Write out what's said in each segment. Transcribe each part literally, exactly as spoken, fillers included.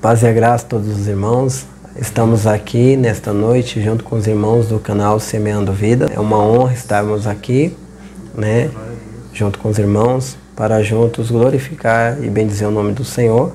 Paz e a graça a todos os irmãos. Estamos aqui nesta noite junto com os irmãos do canal Semeando Vida. É uma honra estarmos aqui, né, junto com os irmãos, para juntos glorificar e bendizer o nome do Senhor.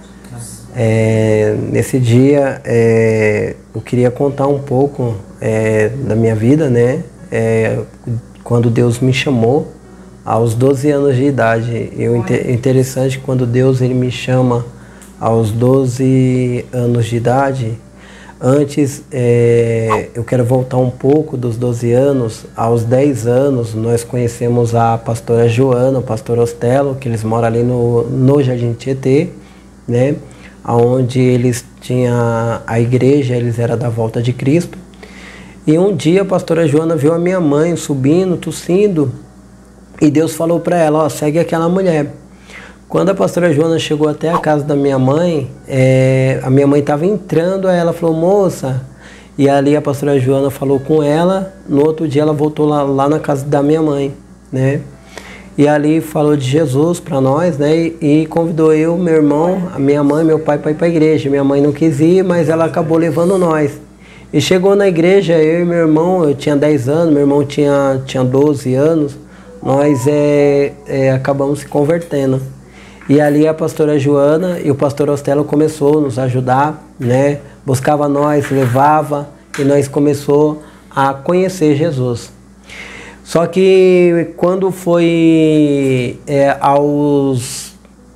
É, nesse dia, é, eu queria contar um pouco é, da minha vida, né, é, quando Deus me chamou aos doze anos de idade. Eu, interessante, quando Deus ele me chama aos doze anos de idade. Antes, é, eu quero voltar um pouco dos doze anos. Aos dez anos, nós conhecemos a pastora Joana, o pastor Ostelo, que eles moram ali no, no Jardim Tietê, né? Onde eles tinham a igreja, eles eram da Volta de Cristo. E um dia a pastora Joana viu a minha mãe subindo, tossindo, e Deus falou para ela, ó, segue aquela mulher. Quando a pastora Joana chegou até a casa da minha mãe, é, a minha mãe estava entrando, aí ela falou, moça, e ali a pastora Joana falou com ela, no outro dia ela voltou lá, lá na casa da minha mãe, né? E ali falou de Jesus para nós, né? E, e convidou eu, meu irmão, a minha mãe, meu pai para ir para a igreja. Minha mãe não quis ir, mas ela acabou levando nós. E chegou na igreja, eu e meu irmão, eu tinha dez anos, meu irmão tinha, tinha doze anos, nós é, é, acabamos se convertendo. E ali a pastora Joana e o pastor Ostelo começou a nos ajudar, né? Buscava nós, levava, e nós começou a conhecer Jesus. Só que quando foi é, aos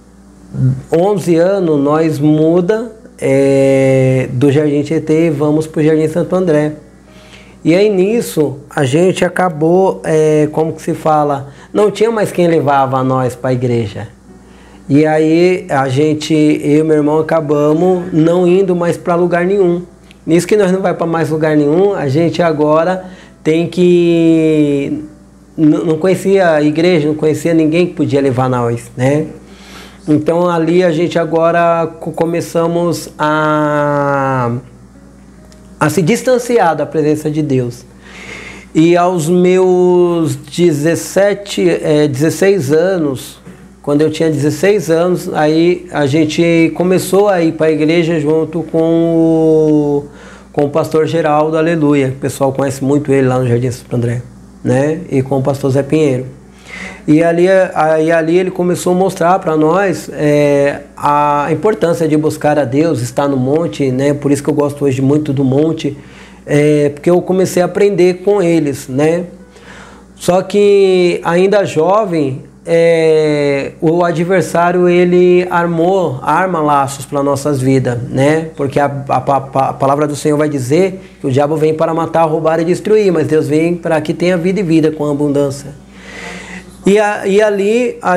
onze anos, nós muda é, do Jardim Tietê e vamos para o Jardim Santo André. E aí nisso a gente acabou, é, como que se fala, não tinha mais quem levava nós para a igreja. E aí a gente, eu e meu irmão acabamos não indo mais para lugar nenhum. Nisso que nós não vai para mais lugar nenhum, a gente agora tem que... Não conhecia a igreja, não conhecia ninguém que podia levar nós, né? Então ali a gente agora começamos a, a se distanciar da presença de Deus. E aos meus dezessete, é, dezesseis anos... Quando eu tinha dezesseis anos, aí a gente começou a ir para a igreja junto com o, com o pastor Geraldo, aleluia. O pessoal conhece muito ele lá no Jardim Santo André, né? E com o pastor Zé Pinheiro. E ali, aí, ali ele começou a mostrar para nós é, a importância de buscar a Deus, estar no monte, né? Por isso que eu gosto hoje muito do monte, é, porque eu comecei a aprender com eles, né? Só que ainda jovem... É, o adversário ele armou, arma laços para nossas vidas, né? Porque a, a, a palavra do Senhor vai dizer que o diabo vem para matar, roubar e destruir, mas Deus vem para que tenha vida e vida com abundância. E, a, e ali a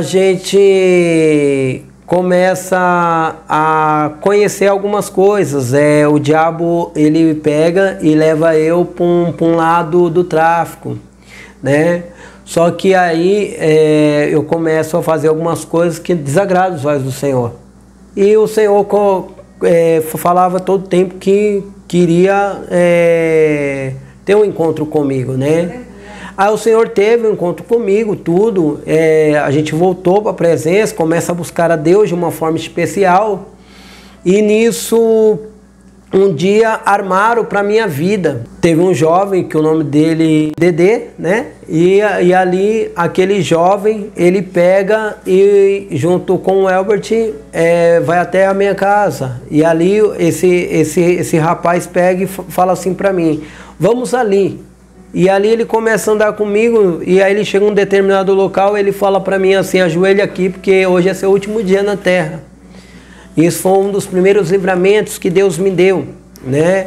gente começa a conhecer algumas coisas. É, o diabo ele pega e leva eu para um, para um lado do tráfico, né? Só que aí é, eu começo a fazer algumas coisas que desagradam os olhos do Senhor. E o Senhor é, falava todo tempo que queria é, ter um encontro comigo, né? Aí o Senhor teve um encontro comigo, tudo. É, a gente voltou para a presença, começa a buscar a Deus de uma forma especial. E nisso... Um dia armaram para minha vida. Teve um jovem que o nome dele Dedê, né? E, e ali aquele jovem ele pega e junto com o Elbert é, vai até a minha casa. E ali esse esse esse rapaz pega e fala assim para mim: vamos ali. E ali ele começa a andar comigo e aí ele chega em um determinado local e ele fala para mim assim: ajoelha aqui porque hoje é seu último dia na terra. Isso foi um dos primeiros livramentos que Deus me deu, né?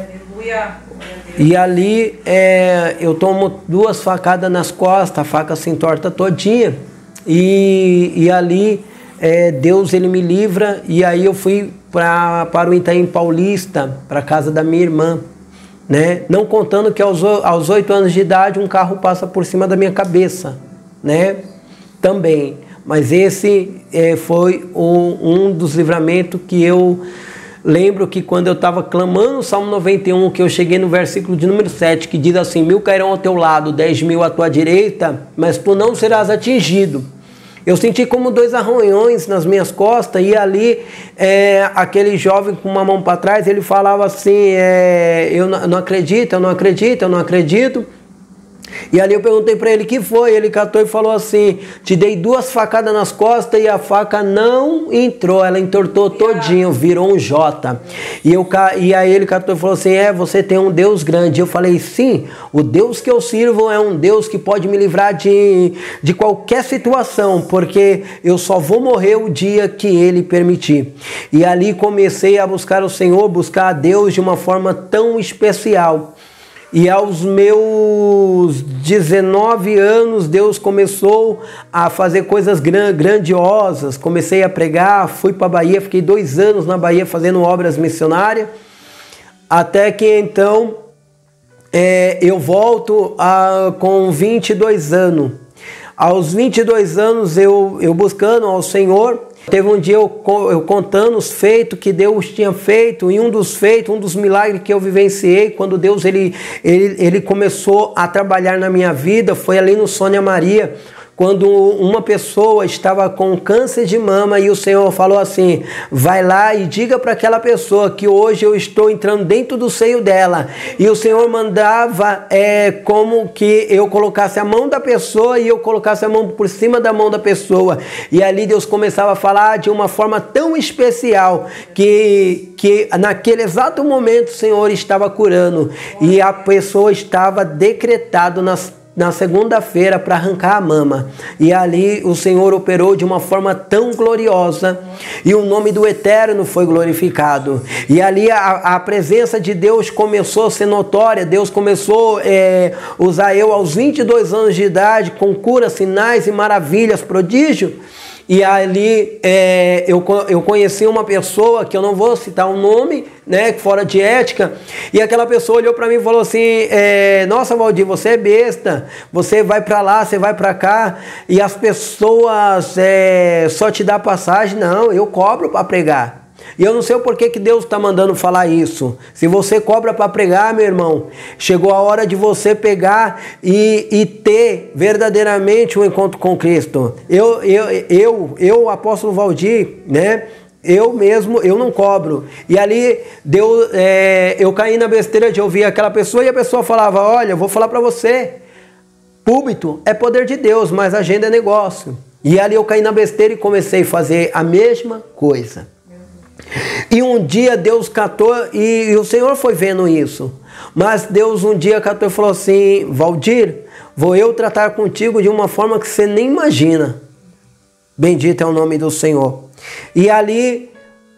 E ali é, eu tomo duas facadas nas costas, a faca se entorta todinha. E, e ali é, Deus ele me livra e aí eu fui pra, para o Itaim Paulista, para a casa da minha irmã, né? Não contando que aos, aos oito anos de idade um carro passa por cima da minha cabeça, né? Também. Mas esse é, foi o, um dos livramentos que eu lembro que quando eu estava clamando o Salmo noventa e um, que eu cheguei no versículo de número sete, que diz assim: mil cairão ao teu lado, dez mil à tua direita, mas tu não serás atingido. Eu senti como dois arranhões nas minhas costas, e ali é, aquele jovem com uma mão para trás, ele falava assim, é, eu não acredito, eu não acredito, eu não acredito. E ali eu perguntei para ele o que foi, ele catou e falou assim, te dei duas facadas nas costas e a faca não entrou, ela entortou todinho, virou um J. E, eu, e aí ele catou e falou assim, é, você tem um Deus grande. Eu falei, sim, o Deus que eu sirvo é um Deus que pode me livrar de, de qualquer situação, porque eu só vou morrer o dia que Ele permitir. E ali comecei a buscar o Senhor, buscar a Deus de uma forma tão especial. E aos meus dezenove anos, Deus começou a fazer coisas grandiosas. Comecei a pregar, fui para a Bahia, fiquei dois anos na Bahia fazendo obras missionárias. Até que então é, eu volto a, com vinte e dois anos. Aos vinte e dois anos eu, eu buscando ao Senhor. Teve um dia eu, eu contando os feitos que Deus tinha feito, e um dos feitos, um dos milagres que eu vivenciei, quando Deus ele, ele, ele começou a trabalhar na minha vida, foi ali no Sônia Maria, quando uma pessoa estava com câncer de mama e o Senhor falou assim, vai lá e diga para aquela pessoa que hoje eu estou entrando dentro do seio dela. E o Senhor mandava é, como que eu colocasse a mão da pessoa e eu colocasse a mão por cima da mão da pessoa. E ali Deus começava a falar de uma forma tão especial que, que naquele exato momento o Senhor estava curando. E a pessoa estava decretado nas na segunda-feira para arrancar a mama. E ali o Senhor operou de uma forma tão gloriosa. E o nome do Eterno foi glorificado. E ali a, a presença de Deus começou a ser notória. Deus começou a é, usar eu aos vinte e dois anos de idade com curas, sinais e maravilhas, prodígio. E ali é, eu, eu conheci uma pessoa, que eu não vou citar o um nome, né, fora de ética, e aquela pessoa olhou para mim e falou assim, é, nossa, Valdir, você é besta, você vai para lá, você vai para cá, e as pessoas é, só te dão passagem. Não, eu cobro para pregar. E eu não sei o porquê que Deus está mandando falar isso. Se você cobra para pregar, meu irmão, chegou a hora de você pegar e, e ter verdadeiramente um encontro com Cristo. Eu, eu, eu, eu apóstolo Valdir, né? Eu mesmo, eu não cobro. E ali deu, é, eu caí na besteira de ouvir aquela pessoa e a pessoa falava, olha, eu vou falar para você, púlpito é poder de Deus, mas agenda é negócio. E ali eu caí na besteira e comecei a fazer a mesma coisa. E um dia Deus catou, e, e o Senhor foi vendo isso, mas Deus um dia catou e falou assim, Valdir, vou eu tratar contigo de uma forma que você nem imagina. Bendito é o nome do Senhor. E ali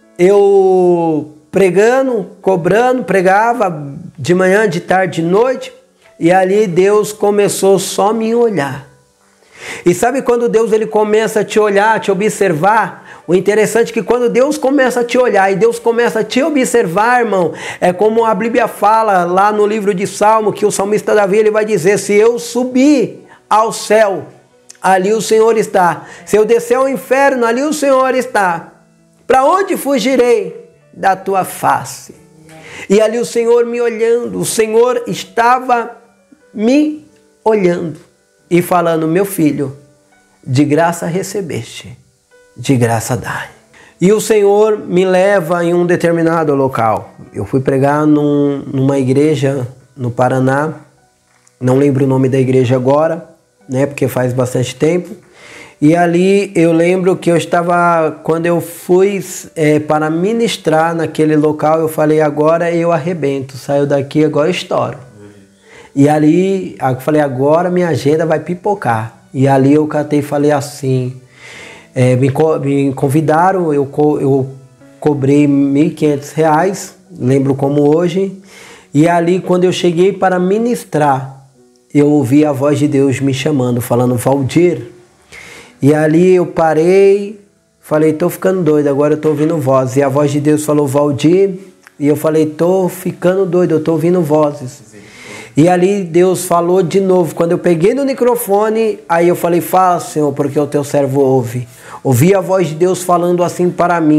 eu pregando, cobrando, pregava de manhã, de tarde, de noite, e ali Deus começou só a me olhar. E sabe quando Deus ele começa a te olhar, a te observar? O interessante é que quando Deus começa a te olhar e Deus começa a te observar, irmão, é como a Bíblia fala lá no livro de Salmo, que o salmista Davi ele vai dizer, se eu subir ao céu, ali o Senhor está. Se eu descer ao inferno, ali o Senhor está. Para onde fugirei? Da tua face. E ali o Senhor me olhando, o Senhor estava me olhando e falando, meu filho, de graça recebeste, de graça dai. E o Senhor me leva em um determinado local. Eu fui pregar num, numa igreja no Paraná, não lembro o nome da igreja agora, né, porque faz bastante tempo. E ali eu lembro que eu estava, quando eu fui é, para ministrar naquele local, eu falei, agora eu arrebento, saio daqui, agora eu estouro. E ali, eu falei, agora minha agenda vai pipocar. E ali eu catei e falei assim, é, me, me convidaram, eu, co, eu cobrei mil e quinhentos reais, lembro como hoje. E ali, quando eu cheguei para ministrar, eu ouvi a voz de Deus me chamando, falando, Valdir. E ali eu parei, falei, tô ficando doido, agora eu tô ouvindo voz. E a voz de Deus falou, Valdir. E eu falei, tô ficando doido, eu tô ouvindo vozes. E ali Deus falou de novo. Quando eu peguei no microfone, aí eu falei, fala, Senhor, porque o teu servo ouve. Ouvi a voz de Deus falando assim para mim.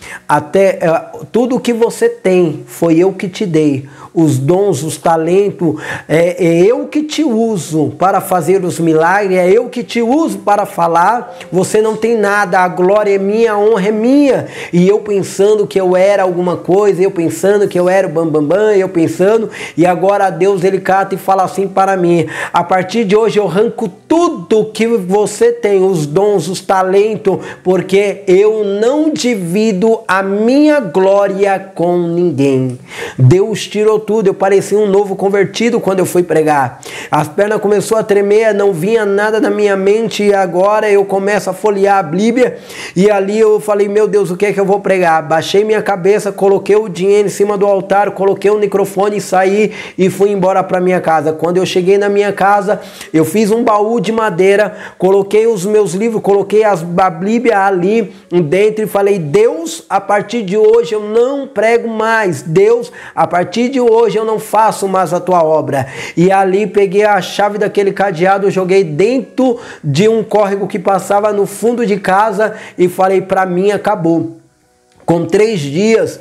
até uh, tudo que você tem foi eu que te dei. Os dons, os talentos, é, é eu que te uso para fazer os milagres, é eu que te uso para falar. Você não tem nada, a glória é minha, a honra é minha. E eu pensando que eu era alguma coisa, eu pensando que eu era o bambambam, bam, bam, eu pensando, e agora Deus ele cata e fala assim para mim: a partir de hoje eu arranco tudo que você tem, os dons, os talentos, porque eu não divido a minha glória com ninguém. Deus tirou tudo, eu parecia um novo convertido quando eu fui pregar. As pernas começou a tremer, não vinha nada na minha mente, e agora eu começo a folhear a Bíblia, e ali eu falei: meu Deus, o que é que eu vou pregar? Baixei minha cabeça, coloquei o dinheiro em cima do altar, coloquei o microfone e saí e fui embora para minha casa. Quando eu cheguei na minha casa, eu fiz um baú de madeira, coloquei os meus livros, coloquei as, a Bíblia ali dentro e falei: Deus, a partir de hoje eu não prego mais. Deus, a partir de hoje eu não faço mais a tua obra. E ali peguei a chave daquele cadeado, joguei dentro de um córrego que passava no fundo de casa e falei: para mim acabou. Com três dias,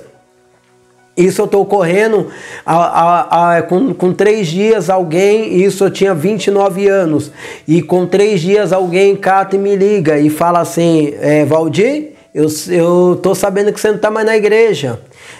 isso eu estou correndo, a, a, a, com, com três dias alguém, isso eu tinha vinte e nove anos, e com três dias alguém cata e me liga e fala assim: é, Valdir, eu, eu tô sabendo que você não está mais na igreja.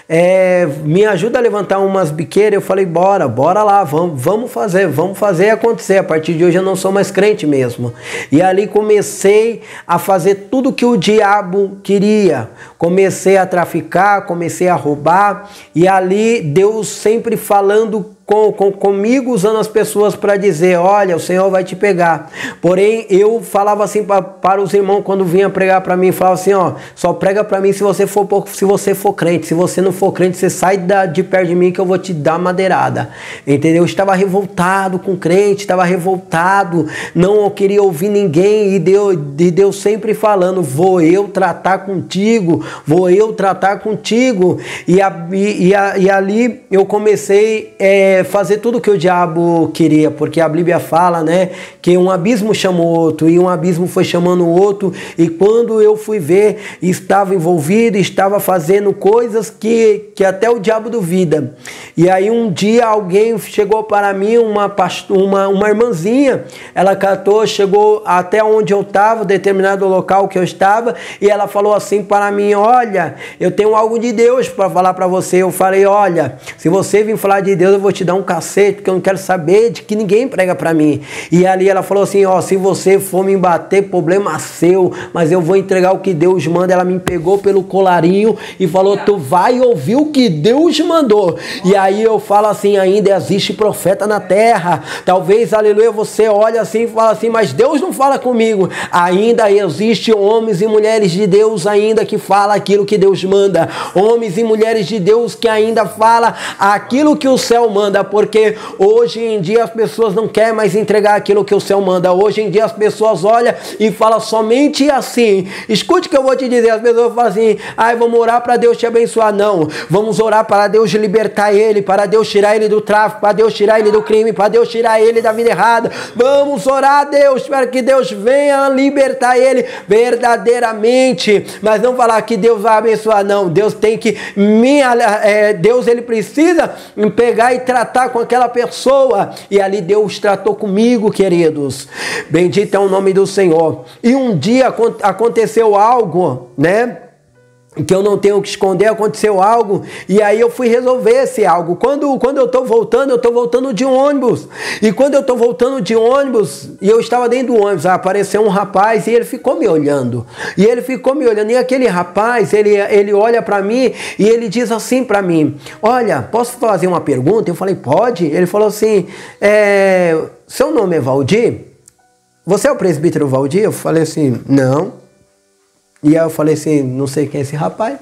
É, me ajuda a levantar umas biqueiras. Eu falei: bora, bora lá, vamos, vamos fazer, vamos fazer acontecer. A partir de hoje eu não sou mais crente mesmo. E ali comecei a fazer tudo que o diabo queria. Comecei a traficar, comecei a roubar, e ali Deus sempre falando Com, com, comigo, usando as pessoas para dizer: olha, o Senhor vai te pegar. Porém, eu falava assim pra, para os irmãos quando vinha pregar para mim, falava assim: ó, só prega para mim se você for se você for crente. Se você não for crente, você sai da, de perto de mim que eu vou te dar madeirada. Entendeu? Eu estava revoltado com crente, estava revoltado, não queria ouvir ninguém, e Deus, e Deus sempre falando: vou eu tratar contigo, vou eu tratar contigo. E, a, e, e, a, e ali eu comecei é, fazer tudo que o diabo queria, porque a Bíblia fala, né, que um abismo chamou outro, e um abismo foi chamando o outro, e quando eu fui ver, estava envolvido, estava fazendo coisas que, que até o diabo duvida. E aí um dia alguém chegou para mim, uma, uma, uma irmãzinha, ela catou, chegou até onde eu estava, determinado local que eu estava, e ela falou assim para mim: olha, eu tenho algo de Deus para falar para você. Eu falei: olha, se você vir falar de Deus, eu vou te dar um cacete, porque eu não quero saber de que ninguém prega pra mim. E ali ela falou assim: ó, se você for me bater, problema seu, mas eu vou entregar o que Deus manda. Ela me pegou pelo colarinho e falou: tu vai ouvir o que Deus mandou. E aí eu falo assim: ainda existe profeta na terra. Talvez, aleluia, você olha assim e fala assim: mas Deus não fala comigo. Ainda existe homens e mulheres de Deus ainda que fala aquilo que Deus manda. Homens e mulheres de Deus que ainda fala aquilo que o céu manda. Porque hoje em dia as pessoas não querem mais entregar aquilo que o céu manda. Hoje em dia as pessoas olham e falam somente assim. Escute o que eu vou te dizer. As pessoas falam assim: ai, vamos orar para Deus te abençoar. Não, vamos orar para Deus libertar ele, para Deus tirar ele do tráfico, para Deus tirar ele do crime, para Deus tirar ele da vida errada. Vamos orar a Deus para que Deus venha libertar ele verdadeiramente, mas não falar que Deus vai abençoar. Não, Deus tem que me, é, Deus ele precisa pegar e tratar com aquela pessoa. E ali Deus tratou comigo, queridos. Bendito é o nome do Senhor. E um dia aconteceu algo, né, que eu não tenho que esconder. Aconteceu algo, e aí eu fui resolver esse algo. Quando, quando eu tô voltando, eu tô voltando de ônibus, e quando eu tô voltando de ônibus, e eu estava dentro do ônibus, apareceu um rapaz, e ele ficou me olhando, e ele ficou me olhando, e aquele rapaz, ele, ele olha para mim, e ele diz assim para mim: olha, posso fazer uma pergunta? Eu falei: pode. Ele falou assim: é, seu nome é Valdir? Você é o presbítero Valdir? Eu falei assim: não. E aí eu falei assim: não sei quem é esse rapaz.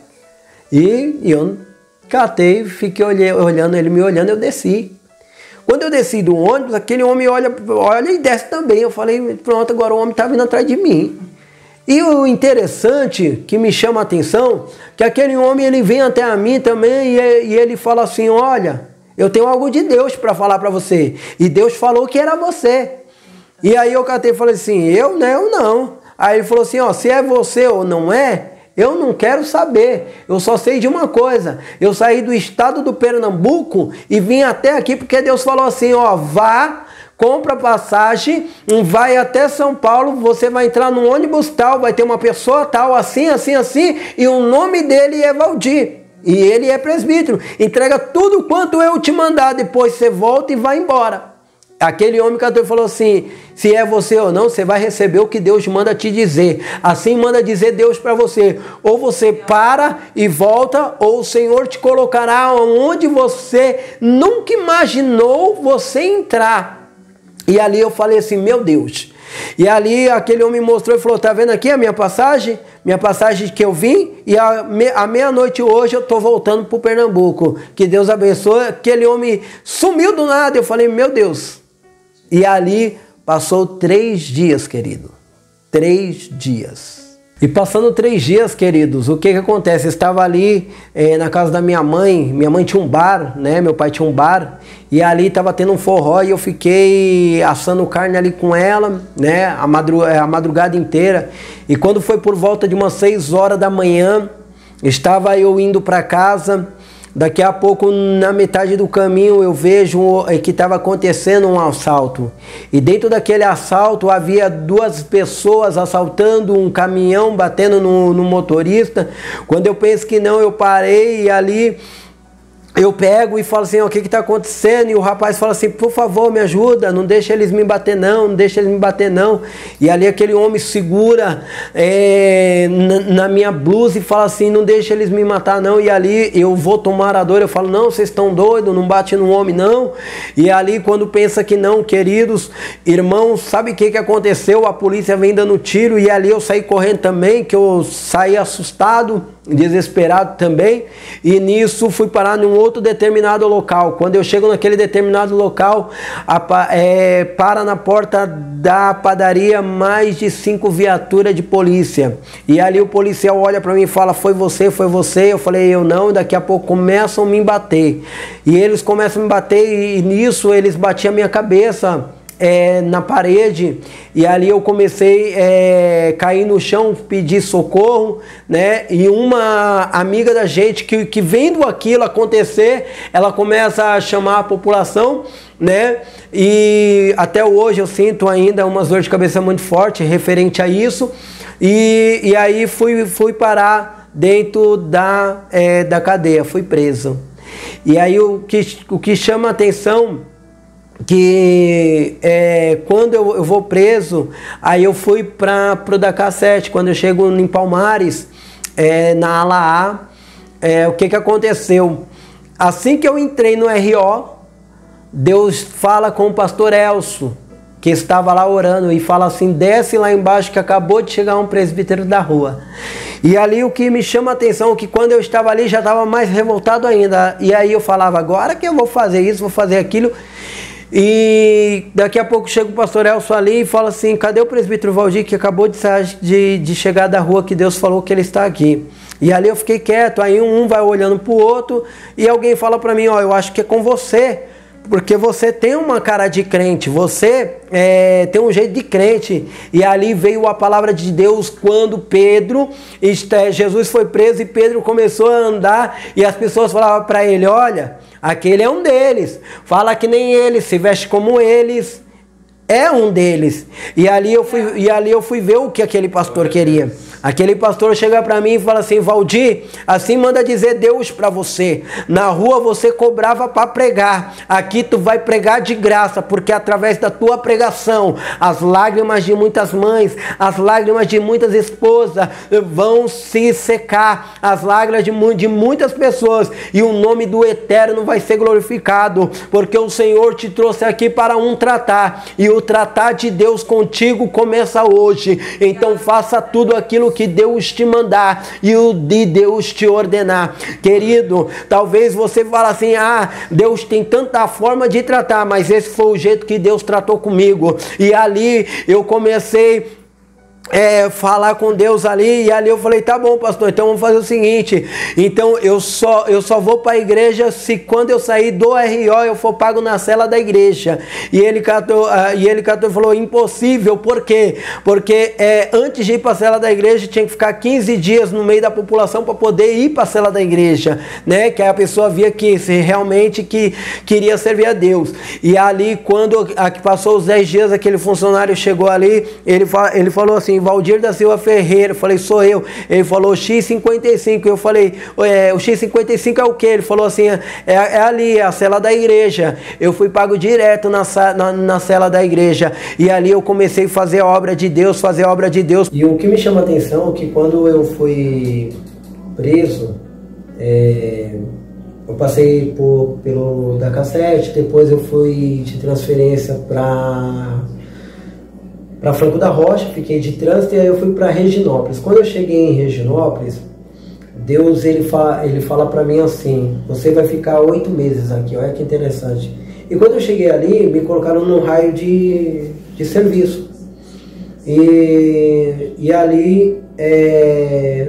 E eu catei, fiquei olhando, ele me olhando, eu desci. Quando eu desci do ônibus, aquele homem olha, olha e desce também. Eu falei: pronto, agora o homem está vindo atrás de mim. E o interessante, que me chama a atenção, que aquele homem, ele vem até a mim também, e, e ele fala assim: olha, eu tenho algo de Deus para falar para você. E Deus falou que era você. E aí eu catei e falei assim: eu, né? Eu não. Aí ele falou assim: ó, se é você ou não é, Eu não quero saber, eu só sei de uma coisa, eu saí do estado do Pernambuco e vim até aqui porque Deus falou assim, ó, vá, compra passagem, vai até São Paulo, você vai entrar num ônibus tal, vai ter uma pessoa tal, assim, assim, assim, e o nome dele é Valdir, e ele é presbítero, entrega tudo quanto eu te mandar, depois você volta e vai embora. Aquele homem cantor falou assim, se é você ou não, você vai receber o que Deus manda te dizer. Assim manda dizer Deus para você. Ou você para e volta, ou o Senhor te colocará onde você nunca imaginou você entrar. E ali eu falei assim, meu Deus. E ali aquele homem mostrou e falou, tá vendo aqui a minha passagem? Minha passagem que eu vim e a, me, a meia-noite hoje eu tô voltando pro Pernambuco. Que Deus abençoe. Aquele homem sumiu do nada. Eu falei, meu Deus. E ali passou três dias, querido. Três dias. E passando três dias, queridos, o que que acontece? Eu estava ali é, na casa da minha mãe. Minha mãe tinha um bar, né? Meu pai tinha um bar. E ali estava tendo um forró e eu fiquei assando carne ali com ela, né? A, madru a madrugada inteira. E quando foi por volta de umas seis horas da manhã, estava eu indo para casa. Daqui a pouco, na metade do caminho, eu vejo que estava acontecendo um assalto. E dentro daquele assalto havia duas pessoas assaltando um caminhão, batendo no, no motorista. Quando eu penso que não, eu parei e ali eu pego e falo assim, ó, o que está acontecendo? E o rapaz fala assim, por favor, me ajuda, não deixa eles me bater não, não deixa eles me bater não. E ali aquele homem segura é, na, na minha blusa e fala assim, não deixa eles me matar não. E ali eu vou tomar a dor, eu falo, não, vocês estão doidos, não bate no homem não. E ali quando pensa que não, queridos irmãos, sabe o que, que aconteceu? A polícia vem dando tiro e ali eu saí correndo também, que eu saí assustado, desesperado também, e nisso fui parar num outro determinado local. Quando eu chego naquele determinado local, a, é, para na porta da padaria mais de cinco viaturas de polícia, e ali o policial olha para mim e fala, foi você, foi você? Eu falei, eu não. Daqui a pouco começam a me bater, e eles começam a me bater, e nisso eles batiam a minha cabeça É, na parede, e ali eu comecei a é, cair no chão, pedir socorro, né? E uma amiga da gente que, que vendo aquilo acontecer, ela começa a chamar a população, né? E até hoje eu sinto ainda umas dores de cabeça muito fortes referente a isso, e, e aí fui, fui parar dentro da, é, da cadeia, fui preso. E aí o que, o que chama a atenção que é, quando eu, eu vou preso, aí eu fui para o da K sete, quando eu chego em Palmares, é, na ala A, é, o que que aconteceu? Assim que eu entrei no R O, Deus fala com o pastor Elcio, que estava lá orando, e fala assim, desce lá embaixo que acabou de chegar um presbítero da rua. E ali o que me chama a atenção é que quando eu estava ali já estava mais revoltado ainda, e aí eu falava, agora que eu vou fazer isso, vou fazer aquilo. E daqui a pouco chega o pastor Elcio ali e fala assim, cadê o presbítero Valdir que acabou de, de, de chegar da rua, que Deus falou que ele está aqui? E ali eu fiquei quieto, aí um vai olhando para o outro e alguém fala para mim, ó, eu acho que é com você, porque você tem uma cara de crente, você é, tem um jeito de crente. E ali veio a palavra de Deus quando Pedro, Jesus foi preso e Pedro começou a andar e as pessoas falavam para ele, olha, aquele é um deles, fala que nem eles, se veste como eles, é um deles. E ali eu fui, e ali eu fui ver o que aquele pastor queria. Aquele pastor chega para mim e fala assim, Valdir, assim manda dizer Deus para você. Na rua você cobrava para pregar, aqui tu vai pregar de graça, porque através da tua pregação, as lágrimas de muitas mães, as lágrimas de muitas esposas vão se secar, as lágrimas de, de muitas pessoas, e o nome do Eterno vai ser glorificado, porque o Senhor te trouxe aqui para um tratar, e o tratar de Deus contigo começa hoje. Então faça tudo aquilo que Deus te mandar e o de Deus te ordenar. Querido, talvez você fale assim, ah, Deus tem tanta forma de tratar, mas esse foi o jeito que Deus tratou comigo. E ali eu comecei É, falar com Deus ali, e ali eu falei, tá bom, pastor, então vamos fazer o seguinte, então eu só, eu só vou para a igreja se quando eu sair do R O eu for pago na cela da igreja. E ele catou, uh, e ele catou e falou, impossível, por quê? Porque é, antes de ir para a cela da igreja tinha que ficar quinze dias no meio da população para poder ir para a cela da igreja, né? Que a pessoa via que se realmente que queria servir a Deus. E ali quando a, que passou os dez dias, aquele funcionário chegou ali, ele, fa, ele falou assim, Valdir da Silva Ferreira, eu falei, sou eu. Ele falou X cinquenta e cinco, eu falei, é, o X cinquenta e cinco é o que? Ele falou assim, é, é ali, é a cela da igreja. Eu fui pago direto na, na, na cela da igreja, e ali eu comecei a fazer a obra de Deus, fazer a obra de Deus. E o que me chama a atenção é que quando eu fui preso, é, eu passei por, pelo da cassete, depois eu fui de transferência para para Franco da Rocha, fiquei de trânsito, e aí eu fui para Reginópolis. Quando eu cheguei em Reginópolis, Deus ele fala, ele fala para mim assim, você vai ficar oito meses aqui, olha que interessante. E quando eu cheguei ali, me colocaram num raio de, de serviço. E, e ali, é,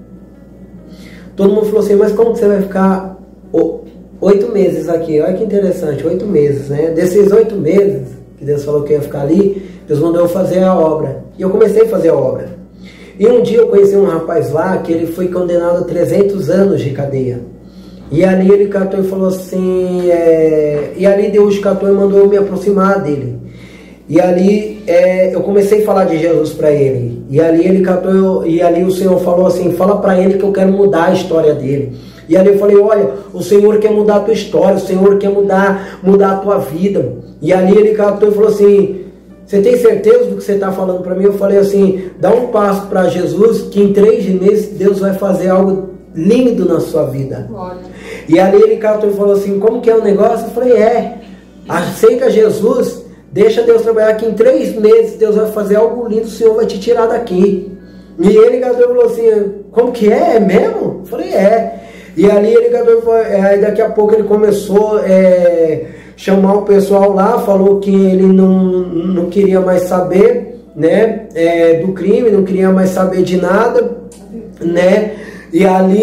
todo mundo falou assim, mas como que você vai ficar oito meses aqui? Olha que interessante, oito meses, né? Desses oito meses, que Deus falou que eu ia ficar ali, Deus mandou eu fazer a obra. E eu comecei a fazer a obra. E um dia eu conheci um rapaz lá, que ele foi condenado a trezentos anos de cadeia. E ali ele catou e falou assim, é, e ali Deus catou e mandou eu me aproximar dele. E ali é, eu comecei a falar de Jesus para ele. E ali ele catou, e ali o Senhor falou assim, fala para ele que eu quero mudar a história dele. E ali eu falei, olha, o Senhor quer mudar a tua história, o Senhor quer mudar, mudar a tua vida. E ali ele catou e falou assim, você tem certeza do que você está falando para mim? Eu falei assim, dá um passo para Jesus, que em três meses Deus vai fazer algo lindo na sua vida. Olha. E ali ele catou e falou assim, como que é o negócio? Eu falei, é, aceita Jesus, deixa Deus trabalhar, que em três meses Deus vai fazer algo lindo, o Senhor vai te tirar daqui. E ele catou e falou assim, como que é? É mesmo? Eu falei, é. E ali ele catou e falou, aí daqui a pouco ele começou a é, chamar o pessoal lá, falou que ele não, não queria mais saber, né, é, do crime, não queria mais saber de nada, né, e ali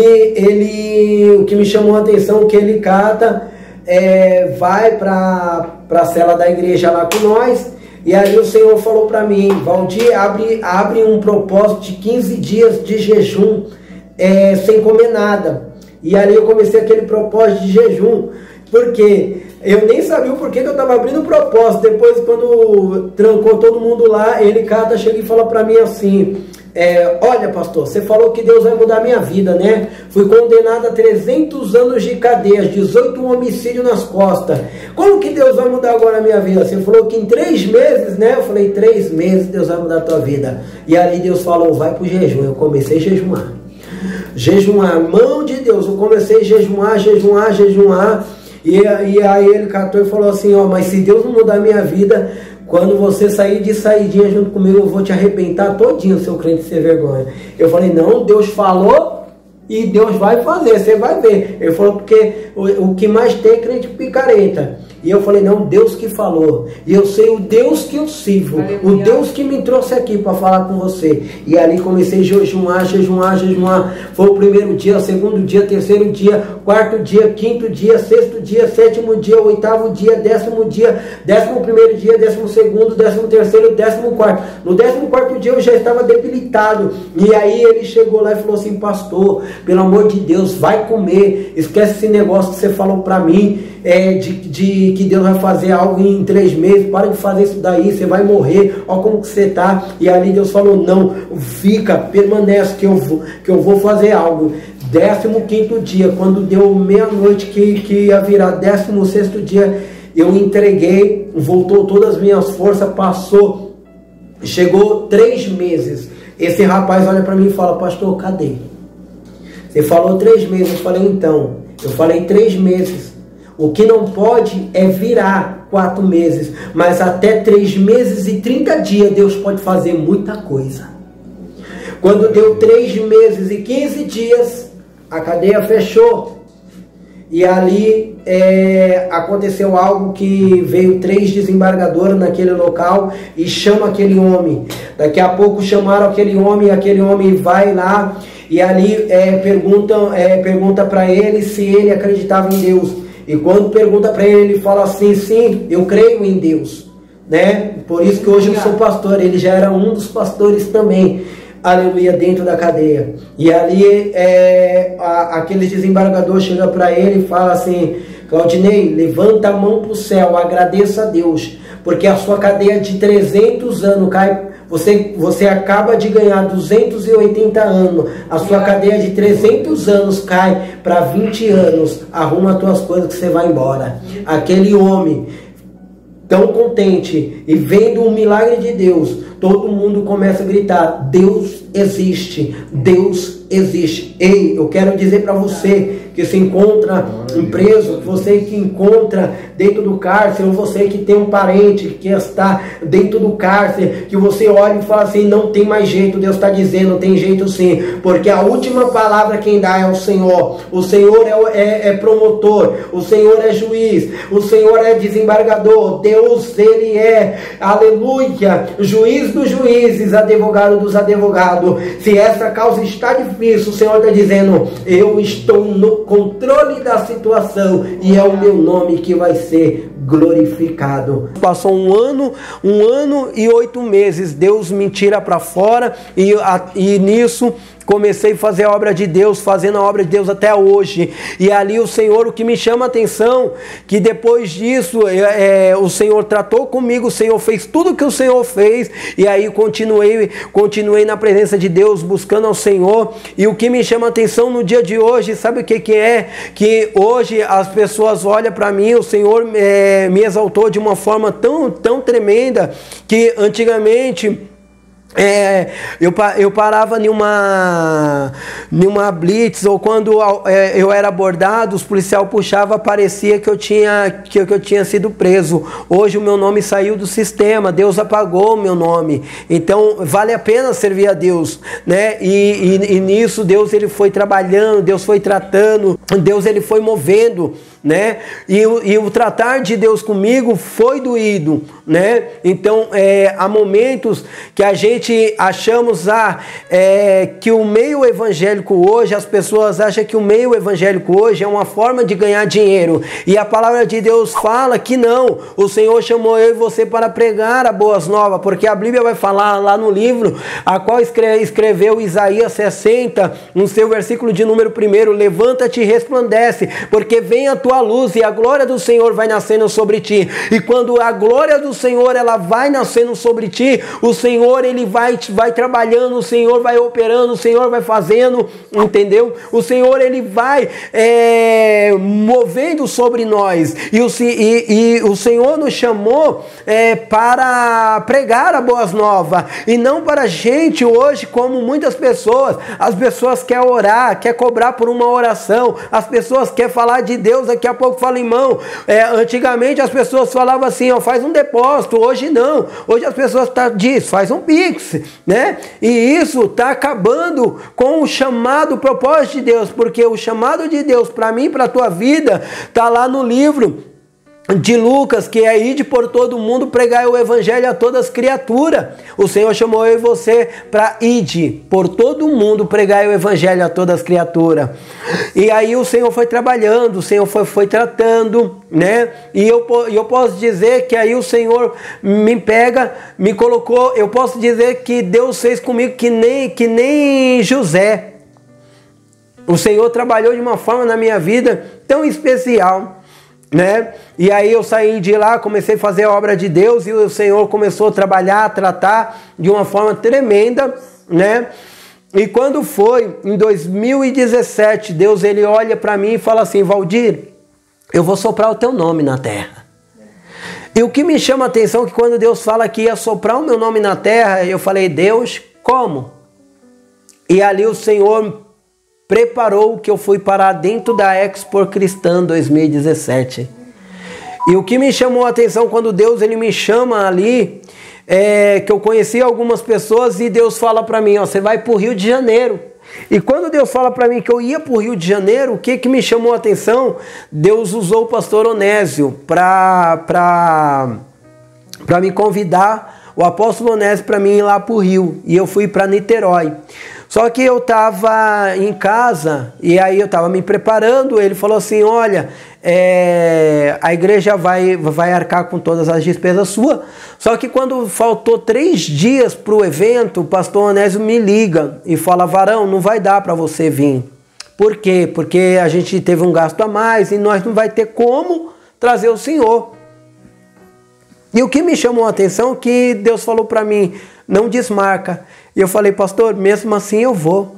ele, o que me chamou a atenção, que ele cata, é, vai para a cela da igreja lá com nós, e aí o Senhor falou para mim, Valdir, abre, abre um propósito de quinze dias de jejum, é, sem comer nada. E ali eu comecei aquele propósito de jejum, porque eu nem sabia o porquê que eu estava abrindo o propósito. Depois, quando trancou todo mundo lá, ele, cada chega e fala para mim assim, é, olha pastor, você falou que Deus vai mudar a minha vida, né? Fui condenado a trezentos anos de cadeia, dezoito homicídios nas costas. Como que Deus vai mudar agora a minha vida? Você falou que em três meses, né? Eu falei, três meses Deus vai mudar a tua vida. E ali Deus falou, vai pro jejum. Eu comecei a jejuar. Jejuar, mão de Deus. Eu comecei a jejuar, jejuar, jejuar. E, e aí ele catou e falou assim, ó, mas se Deus não mudar a minha vida, quando você sair de saidinha junto comigo, eu vou te arrebentar todinho, seu crente sem vergonha. Eu falei, não, Deus falou e Deus vai fazer, você vai ver. Ele falou, porque o, o que mais tem é crente picareta. E eu falei, não, Deus que falou. E eu sei o Deus que eu sirvo. O Deus que me trouxe aqui para falar com você. E ali comecei a jejuar, jejuar, jejuar. Foi o primeiro dia, segundo dia, terceiro dia, quarto dia, quinto dia, sexto dia, sétimo dia, oitavo dia, décimo dia, décimo primeiro dia, décimo segundo, décimo terceiro, décimo quarto. No décimo quarto dia eu já estava debilitado. E aí ele chegou lá e falou assim, pastor, pelo amor de Deus, vai comer. Esquece esse negócio que você falou para mim. É, de, de que Deus vai fazer algo em três meses, para de fazer isso daí, você vai morrer, olha como que você está. E ali Deus falou, não, fica, permanece, que eu vou, que eu vou fazer algo. Décimo quinto dia, quando deu meia-noite que, que ia virar décimo sexto dia, eu entreguei, voltou todas as minhas forças, passou, chegou três meses. Esse rapaz olha para mim e fala, pastor, cadê? Você falou três meses, eu falei, então, eu falei três meses. O que não pode é virar quatro meses, mas até três meses e trinta dias Deus pode fazer muita coisa. Quando deu três meses e quinze dias, a cadeia fechou. E ali é, aconteceu algo que veio três desembargadores naquele local e chama aquele homem. Daqui a pouco chamaram aquele homem, e aquele homem vai lá e ali é, perguntam, é, pergunta para ele se ele acreditava em Deus. E quando pergunta para ele, ele fala assim: sim, eu creio em Deus, né? Por isso que hoje eu sou pastor. Ele já era um dos pastores também, aleluia, dentro da cadeia. E ali é, a, aqueles desembargadores chegam para ele e falam assim: Claudinei, levanta a mão para o céu, agradeça a Deus, porque a sua cadeia de trezentos anos cai. Você, você acaba de ganhar duzentos e oitenta anos, a sua cadeia de trezentos anos cai para vinte anos. Arruma as tuas coisas que você vai embora. Aquele homem tão contente e vendo um milagre de Deus, todo mundo começa a gritar: Deus existe, Deus existe. Ei, eu quero dizer para você que se encontra preso, você que encontra dentro do cárcere, ou você que tem um parente que está dentro do cárcere, que você olha e fala assim: não tem mais jeito. Deus está dizendo: tem jeito sim, porque a última palavra quem dá é o Senhor. O Senhor é, é, é promotor, o Senhor é juiz, o Senhor é desembargador. Deus, ele é, aleluia, juiz dos juízes, advogado dos advogados. Se essa causa está difícil, o Senhor está dizendo: eu estou no controle da situação e é o meu nome que vai ser glorificado. Passou um ano, um ano e oito meses, Deus me tira para fora e, a, e nisso comecei a fazer a obra de Deus, fazendo a obra de Deus até hoje. E ali o Senhor, o que me chama a atenção, que depois disso é, é, o Senhor tratou comigo, o Senhor fez tudo o que o Senhor fez, e aí continuei, continuei na presença de Deus, buscando ao Senhor. E o que me chama a atenção no dia de hoje, sabe o que, que é? Que hoje as pessoas olham para mim, o Senhor é, me exaltou de uma forma tão, tão tremenda, que antigamente É, eu, eu parava em uma, em uma blitz, ou quando é, eu era abordado, os policiais puxavam, parecia que eu, tinha, que, que eu tinha sido preso. Hoje o meu nome saiu do sistema, Deus apagou o meu nome. Então vale a pena servir a Deus, né? E, e, e nisso Deus ele foi trabalhando, Deus foi tratando, Deus ele foi movendo, né? E, e o tratar de Deus comigo foi doído, né? Então é, há momentos que a gente achamos ah, é, que o meio evangélico hoje, as pessoas acham que o meio evangélico hoje é uma forma de ganhar dinheiro, e a palavra de Deus fala que não. O Senhor chamou eu e você para pregar a boas novas, porque a Bíblia vai falar lá no livro a qual escreveu Isaías sessenta, no seu versículo de número primeiro: levanta-te e resplandece, porque vem a tua luz e a glória do Senhor vai nascendo sobre ti. E quando a glória do Senhor ela vai nascendo sobre ti, o Senhor ele vai, vai trabalhando, o Senhor vai operando, o Senhor vai fazendo, entendeu? O Senhor ele vai é, movendo sobre nós, e o, e, e o Senhor nos chamou é, para pregar a boas novas, e não para a gente hoje, como muitas pessoas, as pessoas querem orar, quer cobrar por uma oração, as pessoas querem falar de Deus, daqui a pouco fala: irmão, é, antigamente as pessoas falavam assim, ó, faz um depósito. Hoje não, hoje as pessoas tá, diz, faz um pix, né? E isso está acabando com o chamado, o propósito de Deus, porque o chamado de Deus para mim, para a tua vida, está lá no livro de Lucas, que é ir por todo mundo pregar o evangelho a todas as criaturas. O Senhor chamou eu e você para ir por todo mundo pregar o evangelho a todas as criaturas. E aí o Senhor foi trabalhando, o Senhor foi, foi tratando, né? E eu, eu posso dizer que aí o Senhor me pega, me colocou, eu posso dizer que Deus fez comigo que nem, que nem José. O Senhor trabalhou de uma forma na minha vida tão especial, né? E aí eu saí de lá, comecei a fazer a obra de Deus, e o Senhor começou a trabalhar, a tratar de uma forma tremenda, né? E quando foi em dois mil e dezessete, Deus ele olha para mim e fala assim: Valdir, eu vou soprar o teu nome na terra. E o que me chama a atenção é que quando Deus fala que ia soprar o meu nome na terra, eu falei: Deus, como? E ali o Senhor preparou que eu fui parar dentro da Expo Cristã dois mil e dezessete. E o que me chamou a atenção quando Deus ele me chama ali, é que eu conheci algumas pessoas e Deus fala para mim: ó, você vai para o Rio de Janeiro. E quando Deus fala para mim que eu ia para o Rio de Janeiro, o que, que me chamou a atenção? Deus usou o pastor Onésio para me convidar, o apóstolo Onésio, para mim ir lá para o Rio. E eu fui para Niterói. Só que eu estava em casa e aí eu estava me preparando. Ele falou assim, olha, é, a igreja vai, vai arcar com todas as despesas suas. Só que quando faltou três dias para o evento, o pastor Onésio me liga e fala, varão, não vai dar para você vir. Por quê? Porque a gente teve um gasto a mais e nós não vai ter como trazer o senhor. E o que me chamou a atenção é que Deus falou para mim, não desmarca. E eu falei, pastor, mesmo assim eu vou.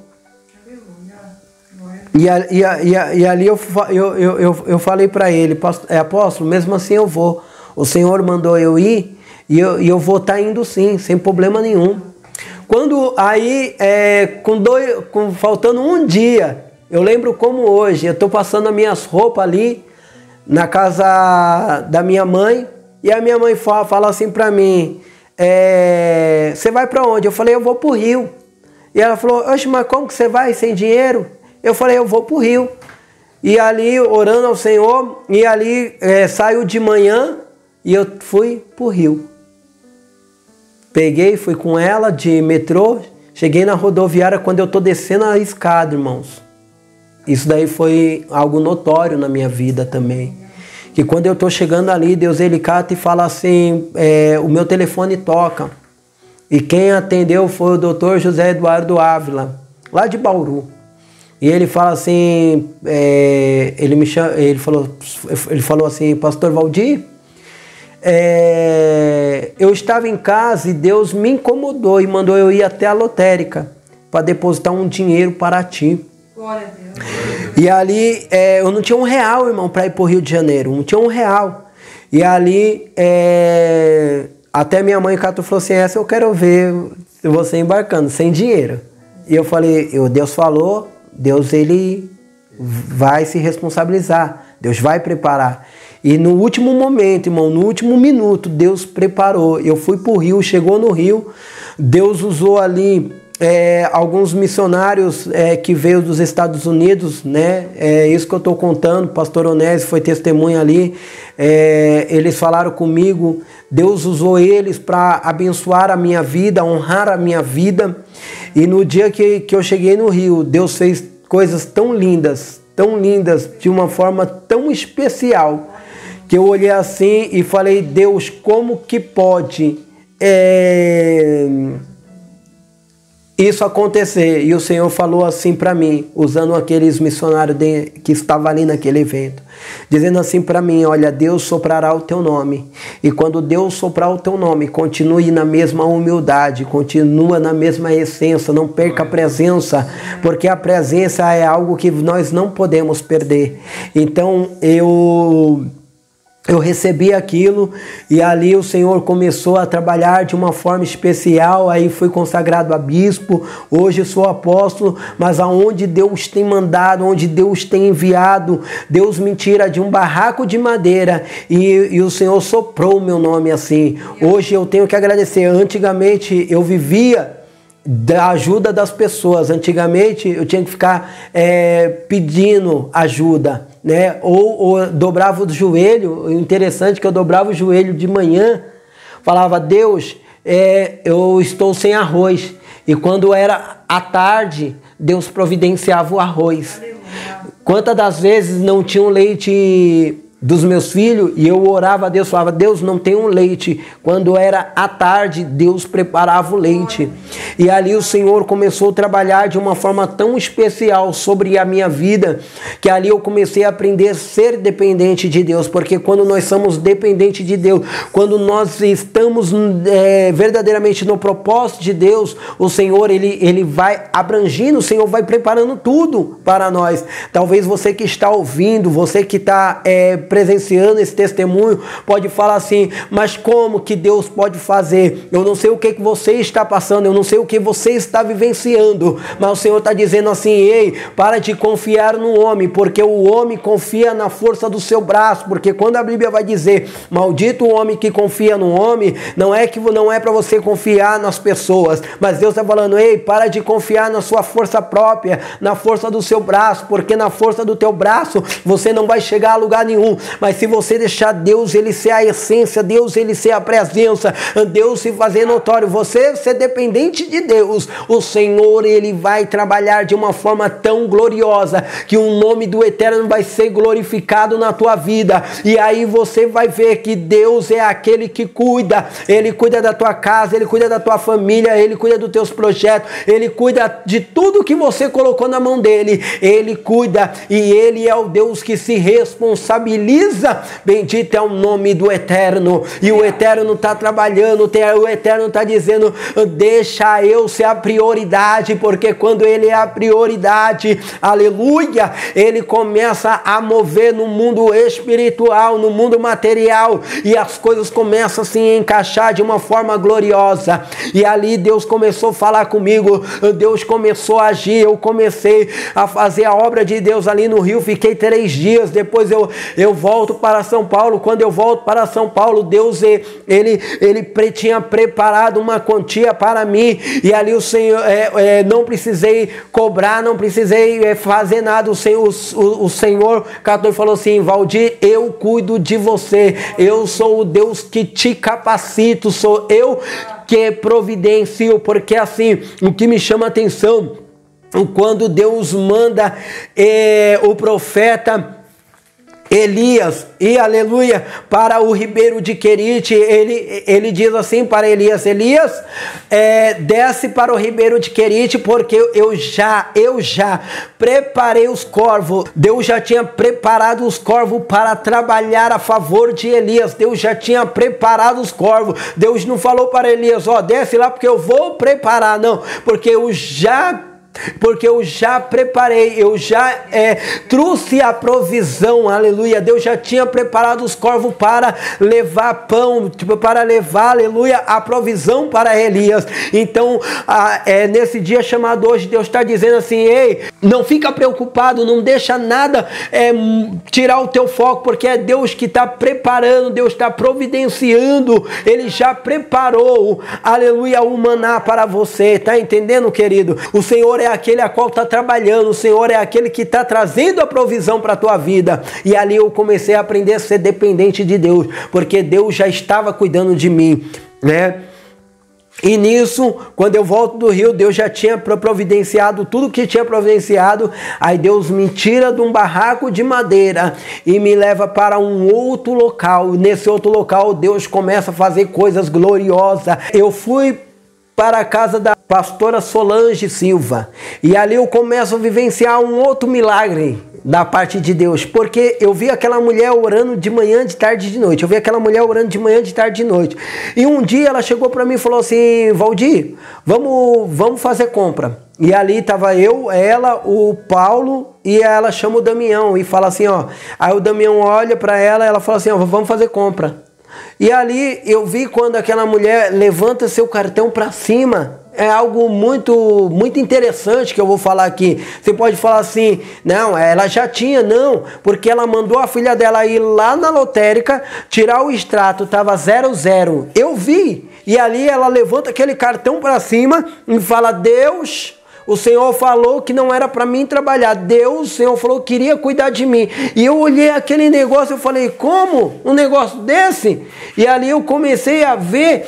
E, a, e, a, e, a, e ali eu, eu, eu, eu falei para ele, é, apóstolo, mesmo assim eu vou. O Senhor mandou eu ir e eu, e eu vou estar tá indo sim, sem problema nenhum. Quando aí, é, com dois, com, faltando um dia, eu lembro como hoje, eu estou passando as minhas roupas ali na casa da minha mãe e a minha mãe fala, fala assim para mim, É, você vai para onde? Eu falei, eu vou para o Rio. E ela falou, oxe, mas como que você vai sem dinheiro? Eu falei, eu vou para o Rio. E ali, orando ao Senhor, e ali é, saiu de manhã e eu fui para o Rio. Peguei, fui com ela de metrô, cheguei na rodoviária quando eu estou descendo a escada, irmãos. Isso daí foi algo notório na minha vida também. Que quando eu estou chegando ali, Deus ele cata e fala assim, é, o meu telefone toca. E quem atendeu foi o doutor José Eduardo Ávila, lá de Bauru. E ele fala assim, é, ele, me chama, ele, falou, ele falou assim, pastor Valdir, é, eu estava em casa e Deus me incomodou e mandou eu ir até a lotérica para depositar um dinheiro para ti. Glória a Deus. E ali, é, eu não tinha um real, irmão, para ir para o Rio de Janeiro. Não tinha um real. E ali, é, até minha mãe Cato falou assim, essa eu quero ver você embarcando, sem dinheiro. E eu falei, eu, Deus falou, Deus ele vai se responsabilizar. Deus vai preparar. E no último momento, irmão, no último minuto, Deus preparou. Eu fui para o Rio, chegou no Rio, Deus usou ali... É, alguns missionários é, que veio dos Estados Unidos, né? É isso que eu estou contando. Pastor Onésio foi testemunha ali. É, eles falaram comigo. Deus usou eles para abençoar a minha vida, honrar a minha vida. E no dia que, que eu cheguei no Rio, Deus fez coisas tão lindas, tão lindas, de uma forma tão especial, que eu olhei assim e falei, Deus, como que pode... É... isso acontecer? E o Senhor falou assim para mim, usando aqueles missionários de, que estavam ali naquele evento, dizendo assim para mim, olha, Deus soprará o teu nome, e quando Deus soprar o teu nome, continue na mesma humildade, continua na mesma essência, não perca a presença, porque a presença é algo que nós não podemos perder. Então eu... Eu recebi aquilo e ali o Senhor começou a trabalhar de uma forma especial, aí fui consagrado a bispo, hoje sou apóstolo, mas aonde Deus tem mandado, onde Deus tem enviado, Deus me tira de um barraco de madeira e, e o Senhor soprou o meu nome assim. Hoje eu tenho que agradecer, antigamente eu vivia da ajuda das pessoas, antigamente eu tinha que ficar é, pedindo ajuda, né? Ou, ou dobrava o joelho. Interessante que eu dobrava o joelho de manhã, falava, Deus, é, eu estou sem arroz, e quando era à tarde Deus providenciava o arroz. Quantas das vezes não tinha um leite dos meus filhos, e eu orava a Deus, falava, Deus, não tem um leite. Quando era à tarde, Deus preparava o leite. E ali o Senhor começou a trabalhar de uma forma tão especial sobre a minha vida, que ali eu comecei a aprender a ser dependente de Deus, porque quando nós somos dependentes de Deus, quando nós estamos é, verdadeiramente no propósito de Deus, o Senhor, ele, ele vai abrangindo, o Senhor vai preparando tudo para nós. Talvez você que está ouvindo, você que está é, presenciando esse testemunho pode falar assim, mas como que Deus pode fazer? Eu não sei o que, que você está passando, eu não sei o que você está vivenciando, mas o Senhor está dizendo assim, ei, para de confiar no homem, porque o homem confia na força do seu braço, porque quando a Bíblia vai dizer, maldito o homem que confia no homem, não é que não é para você confiar nas pessoas, mas Deus está falando, ei, para de confiar na sua força própria, na força do seu braço, porque na força do teu braço você não vai chegar a lugar nenhum, mas se você deixar Deus ele ser a essência, Deus ele ser a presença, Deus se fazer notório, você ser dependente de Deus, o Senhor ele vai trabalhar de uma forma tão gloriosa, que o nome do Eterno vai ser glorificado na tua vida, e aí você vai ver que Deus é aquele que cuida, ele cuida da tua casa, ele cuida da tua família, ele cuida dos teus projetos, ele cuida de tudo que você colocou na mão dele, ele cuida, e ele é o Deus que se responsabiliza, bendito é o nome do Eterno, e o Eterno está trabalhando, o Eterno está dizendo, deixa eu ser a prioridade, porque quando ele é a prioridade, aleluia, ele começa a mover no mundo espiritual, no mundo material, e as coisas começam a se encaixar de uma forma gloriosa, e ali Deus começou a falar comigo, Deus começou a agir, eu comecei a fazer a obra de Deus ali no Rio, fiquei três dias, depois eu, eu volto para São Paulo, quando eu volto para São Paulo, Deus, ele, ele tinha preparado uma quantia para mim, e ali o Senhor, é, é, não precisei cobrar, não precisei é, fazer nada, o Senhor, o, o Senhor catou e falou assim, Valdir, eu cuido de você, eu sou o Deus que te capacito, sou eu que providencio, porque assim, o que me chama a atenção, quando Deus manda é, o profeta Elias, e aleluia, para o ribeiro de Querite, ele, ele diz assim para Elias, Elias, é, desce para o ribeiro de Querite, porque eu já, eu já preparei os corvos, Deus já tinha preparado os corvos para trabalhar a favor de Elias, Deus já tinha preparado os corvos, Deus não falou para Elias, ó, desce lá porque eu vou preparar, não, porque eu já porque eu já preparei, eu já é, trouxe a provisão, aleluia, Deus já tinha preparado os corvos para levar pão, tipo, para levar, aleluia, a provisão para Elias. Então, a, é, nesse dia chamado hoje, Deus está dizendo assim, ei, não fica preocupado, não deixa nada é, tirar o teu foco, porque é Deus que está preparando, Deus está providenciando, Ele já preparou, aleluia, o maná para você, tá entendendo, querido? O Senhor é aquele a qual está trabalhando, o Senhor é aquele que está trazendo a provisão para a tua vida, e ali eu comecei a aprender a ser dependente de Deus, porque Deus já estava cuidando de mim, né? E nisso, quando eu volto do Rio, Deus já tinha providenciado tudo que tinha providenciado, aí Deus me tira de um barraco de madeira e me leva para um outro local, nesse outro local Deus começa a fazer coisas gloriosas. Eu fui para a casa da pastora Solange Silva, e ali eu começo a vivenciar um outro milagre da parte de Deus, porque eu vi aquela mulher orando de manhã, de tarde e de noite, eu vi aquela mulher orando de manhã, de tarde e de noite, e um dia ela chegou para mim e falou assim, Valdir, vamos, vamos fazer compra, e ali estava eu, ela, o Paulo, e ela chama o Damião, e fala assim, ó, aí o Damião olha para ela, ela fala assim, ó, vamos fazer compra. E ali eu vi quando aquela mulher levanta seu cartão para cima, é algo muito, muito interessante que eu vou falar aqui. Você pode falar assim, não, ela já tinha, não, porque ela mandou a filha dela ir lá na lotérica, tirar o extrato, estava zero zero. Eu vi, e ali ela levanta aquele cartão para cima e fala, Deus, o Senhor falou que não era para mim trabalhar. Deus, o Senhor falou que queria cuidar de mim. E eu olhei aquele negócio e falei, como? Um negócio desse? E ali eu comecei a ver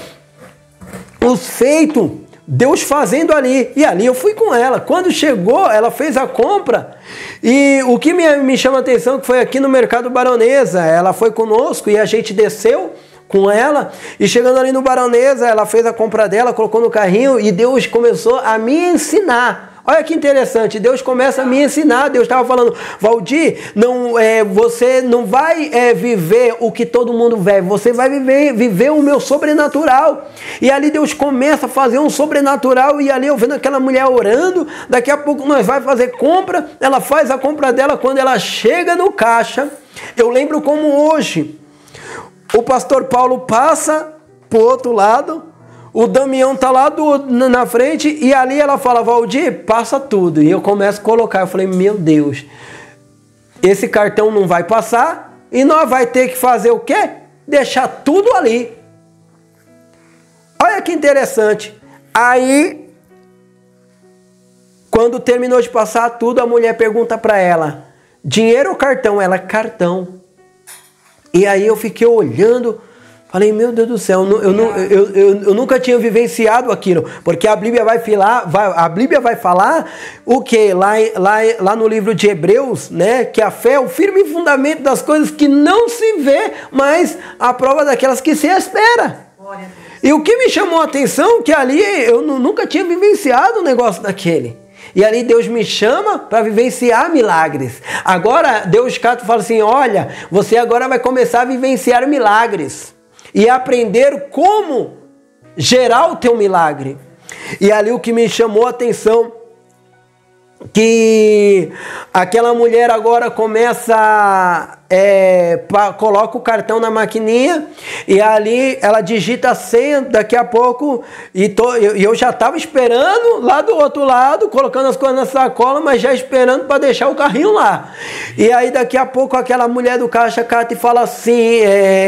os feitos, Deus fazendo ali. E ali eu fui com ela. Quando chegou, ela fez a compra. E o que me, me chama a atenção que foi aqui no Mercado Baronesa. Ela foi conosco e a gente desceu com ela, e chegando ali no Baronesa, ela fez a compra dela, colocou no carrinho, e Deus começou a me ensinar. Olha que interessante, Deus começa a me ensinar. Deus estava falando, Valdir, não, é, você não vai é, viver o que todo mundo vive, você vai viver, viver o meu sobrenatural. E ali Deus começa a fazer um sobrenatural, e ali eu vendo aquela mulher orando, daqui a pouco nós vai fazer compra, ela faz a compra dela, quando ela chega no caixa, Eu lembro como hoje o pastor Paulo passa pro outro lado, o Damião tá lá do, na frente, e ali ela fala, Valdir, passa tudo. E eu começo a colocar, eu falei, meu Deus, esse cartão não vai passar, e nós vai ter que fazer o quê? Deixar tudo ali. Olha que interessante. Aí, quando terminou de passar tudo, a mulher pergunta para ela, dinheiro ou cartão? Ela, cartão. E aí eu fiquei olhando, falei, meu Deus do céu, eu, eu, eu, eu, eu nunca tinha vivenciado aquilo, porque a Bíblia vai falar, vai, a Bíblia vai falar o que? Lá, lá, lá no livro de Hebreus, né? Que a fé é o firme fundamento das coisas que não se vê, mas a prova daquelas que se espera. E o que me chamou a atenção, que ali eu nunca tinha vivenciado um negócio daquele. E ali Deus me chama para vivenciar milagres. Agora Deus fala assim, olha, você agora vai começar a vivenciar milagres. E aprender como gerar o teu milagre. E ali o que me chamou a atenção, que aquela mulher agora começa, é, pra, coloca o cartão na maquininha, e ali ela digita a senha, daqui a pouco, e tô, eu, eu já estava esperando lá do outro lado, colocando as coisas na sacola, mas já esperando para deixar o carrinho lá. E aí daqui a pouco aquela mulher do caixa cata e fala assim,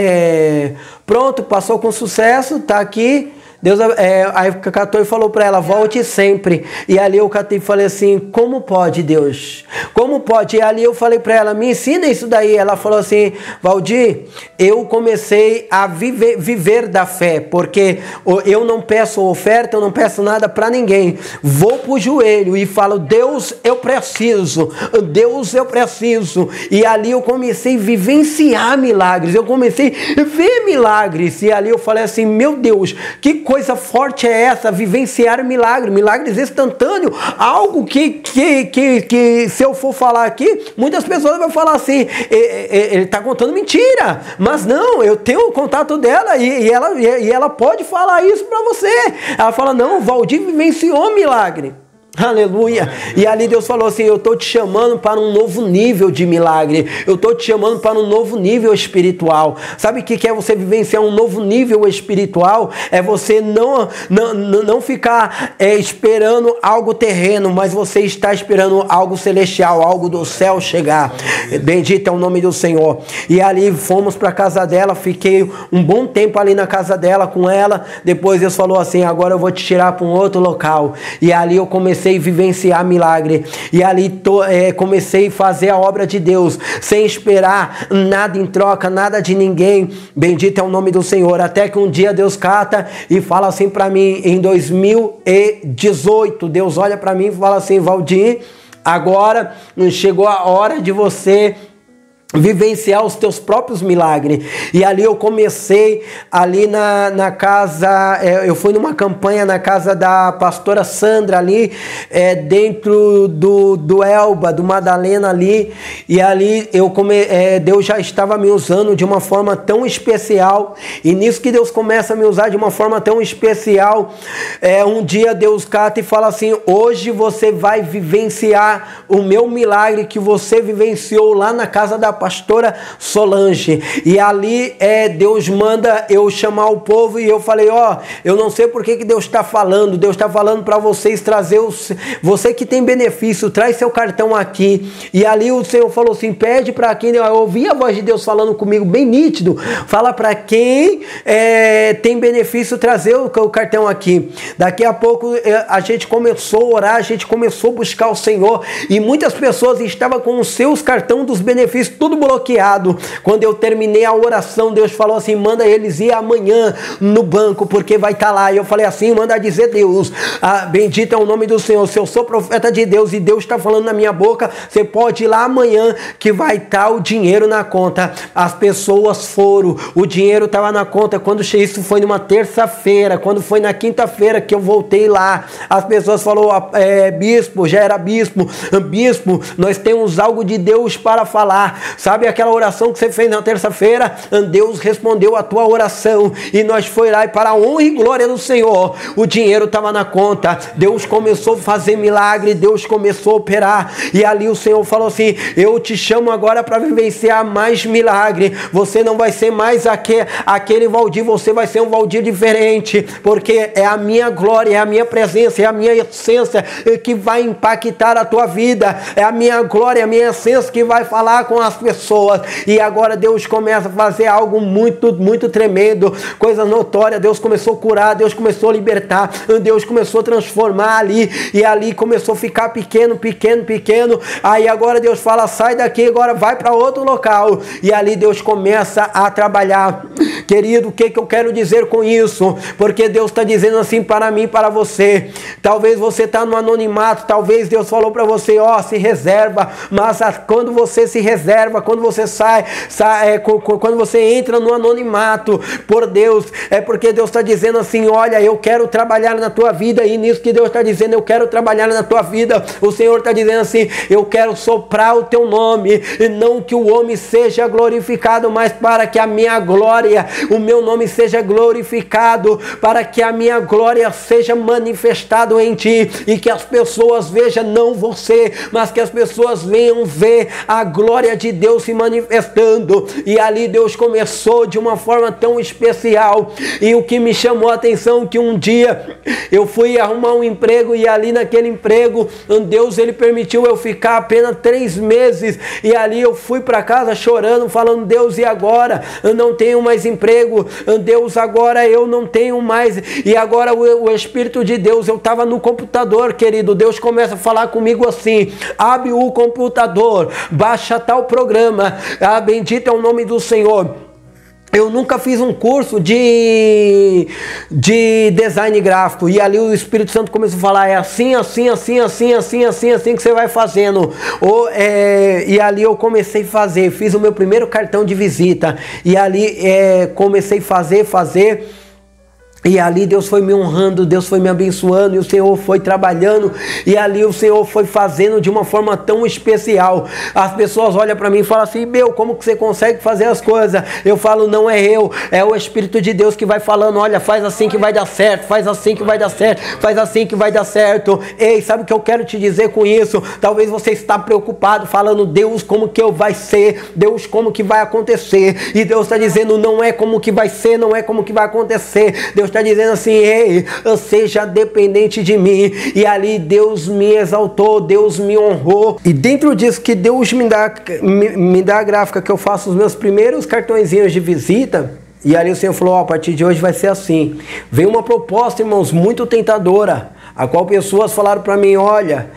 é, pronto, passou com sucesso, tá aqui. Deus, é, aí catou e falou para ela, volte sempre. E ali eu catei e falei assim, como pode, Deus? Como pode? E ali eu falei para ela, me ensina isso daí. Ela falou assim, Valdir, eu comecei a viver, viver da fé, porque eu não peço oferta, eu não peço nada para ninguém. Vou pro joelho e falo, Deus, eu preciso. Deus, eu preciso. E ali eu comecei a vivenciar milagres. Eu comecei a ver milagres. E ali eu falei assim, meu Deus, que coisa forte é essa, vivenciar milagre, milagres instantâneos, algo que, que, que, que se eu for falar aqui, muitas pessoas vão falar assim, ele está contando mentira, mas não, eu tenho o contato dela e, e, ela, e ela pode falar isso para você. Ela fala, não, o Valdir vivenciou milagre. Aleluia. E ali Deus falou assim, eu estou te chamando para um novo nível de milagre. Eu estou te chamando para um novo nível espiritual. Sabe o que é você vivenciar um novo nível espiritual? É você não, não, não ficar é, esperando algo terreno, mas você está esperando algo celestial, algo do céu chegar. Bendito é o nome do Senhor. E ali fomos para a casa dela, fiquei um bom tempo ali na casa dela com ela. Depois Deus falou assim, agora eu vou te tirar para um outro local. E ali eu comecei a vivenciar milagre, e ali to, é, comecei a fazer a obra de Deus, sem esperar nada em troca, nada de ninguém. Bendito é o nome do Senhor, até que um dia Deus cata e fala assim para mim, em dois mil e dezoito, Deus olha para mim e fala assim, Valdir, agora chegou a hora de você vivenciar os teus próprios milagres. E ali eu comecei ali na, na casa, é, eu fui numa campanha na casa da pastora Sandra ali, é, dentro do, do Elba, do Madalena ali, e ali eu come, é, Deus já estava me usando de uma forma tão especial, e nisso que Deus começa a me usar de uma forma tão especial, é, um dia Deus cata e fala assim, hoje você vai vivenciar o meu milagre que você vivenciou lá na casa da pastora Solange. E ali é, Deus manda eu chamar o povo, e eu falei, ó, oh, eu não sei por que que Deus está falando, Deus está falando para vocês trazer, os, você que tem benefício, traz seu cartão aqui. E ali o Senhor falou assim, pede para quem, eu ouvi a voz de Deus falando comigo bem nítido, fala para quem é, tem benefício trazer o, o cartão aqui. Daqui a pouco é, a gente começou a orar, a gente começou a buscar o Senhor, e muitas pessoas estavam com os seus cartões dos benefícios tudo bloqueado. Quando eu terminei a oração, Deus falou assim, manda eles ir amanhã no banco, porque vai estar tá lá. E eu falei assim, manda dizer Deus, ah, bendito é o nome do Senhor, se eu sou profeta de Deus e Deus está falando na minha boca, você pode ir lá amanhã que vai estar tá o dinheiro na conta. As pessoas foram, o dinheiro estava na conta. Quando isso foi numa terça-feira, quando foi na quinta-feira que eu voltei lá, as pessoas falaram, é, bispo, já era bispo, bispo, nós temos algo de Deus para falar. Sabe aquela oração que você fez na terça-feira? Deus respondeu a tua oração e nós foi lá e para a honra e glória do Senhor, o dinheiro estava na conta. Deus começou a fazer milagre, Deus começou a operar e ali o Senhor falou assim, eu te chamo agora para vivenciar mais milagre. Você não vai ser mais aquele, aquele Valdir, você vai ser um Valdir diferente, porque é a minha glória, é a minha presença, é a minha essência que vai impactar a tua vida, é a minha glória, é a minha essência que vai falar com as pessoas. E agora Deus começa a fazer algo muito, muito tremendo, coisa notória. Deus começou a curar, Deus começou a libertar, Deus começou a transformar ali, e ali começou a ficar pequeno, pequeno, pequeno. Aí agora Deus fala, sai daqui, agora vai para outro local, e ali Deus começa a trabalhar. Querido, o que, que eu quero dizer com isso? Porque Deus está dizendo assim para mim, para você, talvez você está no anonimato, talvez Deus falou para você, ó, se reserva, mas a, quando você se reserva, quando você sai, sai é, quando você entra no anonimato por Deus, é porque Deus está dizendo assim, olha, eu quero trabalhar na tua vida, e nisso que Deus está dizendo, eu quero trabalhar na tua vida, o Senhor está dizendo assim, eu quero soprar o teu nome, e não que o homem seja glorificado, mas para que a minha glória, o meu nome seja glorificado, para que a minha glória seja manifestado em ti, e que as pessoas vejam não você, mas que as pessoas venham ver a glória de Deus se manifestando. E ali Deus começou de uma forma tão especial, e o que me chamou a atenção, que um dia eu fui arrumar um emprego, e ali naquele emprego, Deus ele permitiu eu ficar apenas três meses, e ali eu fui para casa chorando, falando, Deus, e agora? Eu não tenho mais emprego, Deus, agora eu não tenho mais, e agora o, o Espírito de Deus, eu estava no computador, querido, Deus começa a falar comigo assim, abre o computador, baixa tal programa, ah, bendito é o nome do Senhor. Eu nunca fiz um curso de, de design gráfico, e ali o Espírito Santo começou a falar, é assim, assim, assim, assim, assim, assim, assim que você vai fazendo. Ou, é, e ali eu comecei a fazer, fiz o meu primeiro cartão de visita, e ali é, comecei a fazer, fazer, e ali Deus foi me honrando, Deus foi me abençoando, e o Senhor foi trabalhando, e ali o Senhor foi fazendo de uma forma tão especial. As pessoas olham para mim e falam assim, meu, como que você consegue fazer as coisas? Eu falo, não é eu, é o Espírito de Deus que vai falando, olha, faz assim que vai dar certo, faz assim que vai dar certo, faz assim que vai dar certo. Ei, sabe o que eu quero te dizer com isso? Talvez você está preocupado, falando, Deus, como que eu vai ser? Deus, como que vai acontecer? E Deus está dizendo, não é como que vai ser, não é como que vai acontecer. Deus está dizendo assim, ei, seja dependente de mim. E ali Deus me exaltou, Deus me honrou, e dentro disso que Deus me dá, me, me dá a gráfica que eu faço os meus primeiros cartõezinhos de visita. E ali o Senhor falou, ó, a partir de hoje vai ser assim. Veio uma proposta, irmãos, muito tentadora, a qual pessoas falaram para mim, olha,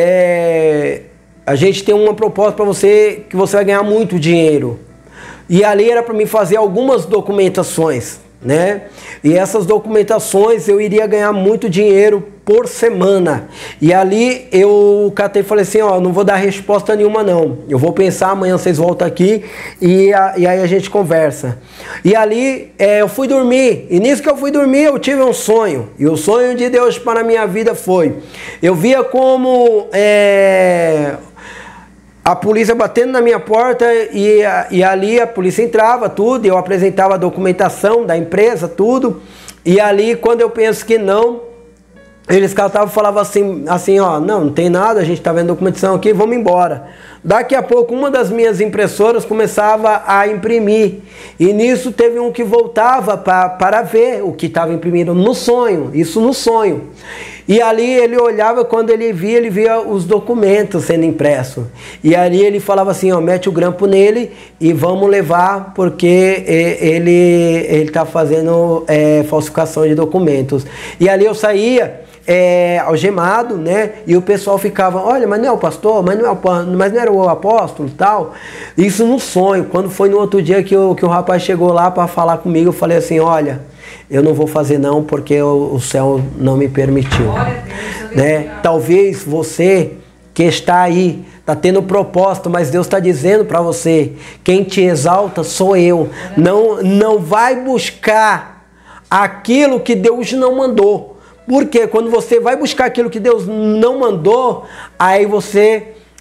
é, a gente tem uma proposta para você, que você vai ganhar muito dinheiro. E ali era para mim fazer algumas documentações, né? E essas documentações eu iria ganhar muito dinheiro por semana. E ali eu catei e falei assim, ó, não vou dar resposta nenhuma não, eu vou pensar, amanhã vocês voltam aqui e, a, e aí a gente conversa. E ali é, eu fui dormir, e nisso que eu fui dormir eu tive um sonho, e o sonho de Deus para a minha vida foi, eu via como é, a polícia batendo na minha porta, e, e ali a polícia entrava, tudo, e eu apresentava a documentação da empresa, tudo, e ali quando eu penso que não, eles catavam e falavam assim, assim, ó, não, não tem nada, a gente tá vendo documentação aqui, vamos embora. Daqui a pouco uma das minhas impressoras começava a imprimir, e nisso teve um que voltava pra, para ver o que estava imprimindo no sonho, isso no sonho. E ali ele olhava, quando ele via, ele via os documentos sendo impressos. E ali ele falava assim, ó, mete o grampo nele e vamos levar, porque ele está fazendo é, falsificação de documentos. E ali eu saía é, algemado, né? E o pessoal ficava, olha, mas não é o pastor, mas não, é o, mas não era o apóstolo e tal. Isso no sonho. Quando foi no outro dia que, eu, que o rapaz chegou lá para falar comigo, eu falei assim, olha, eu não vou fazer não, porque o, o céu não me permitiu. Né? Talvez você que está aí, está tendo propósito, mas Deus está dizendo para você, quem te exalta sou eu. Não, não vai buscar aquilo que Deus não mandou. Porque quando você vai buscar aquilo que Deus não mandou, aí você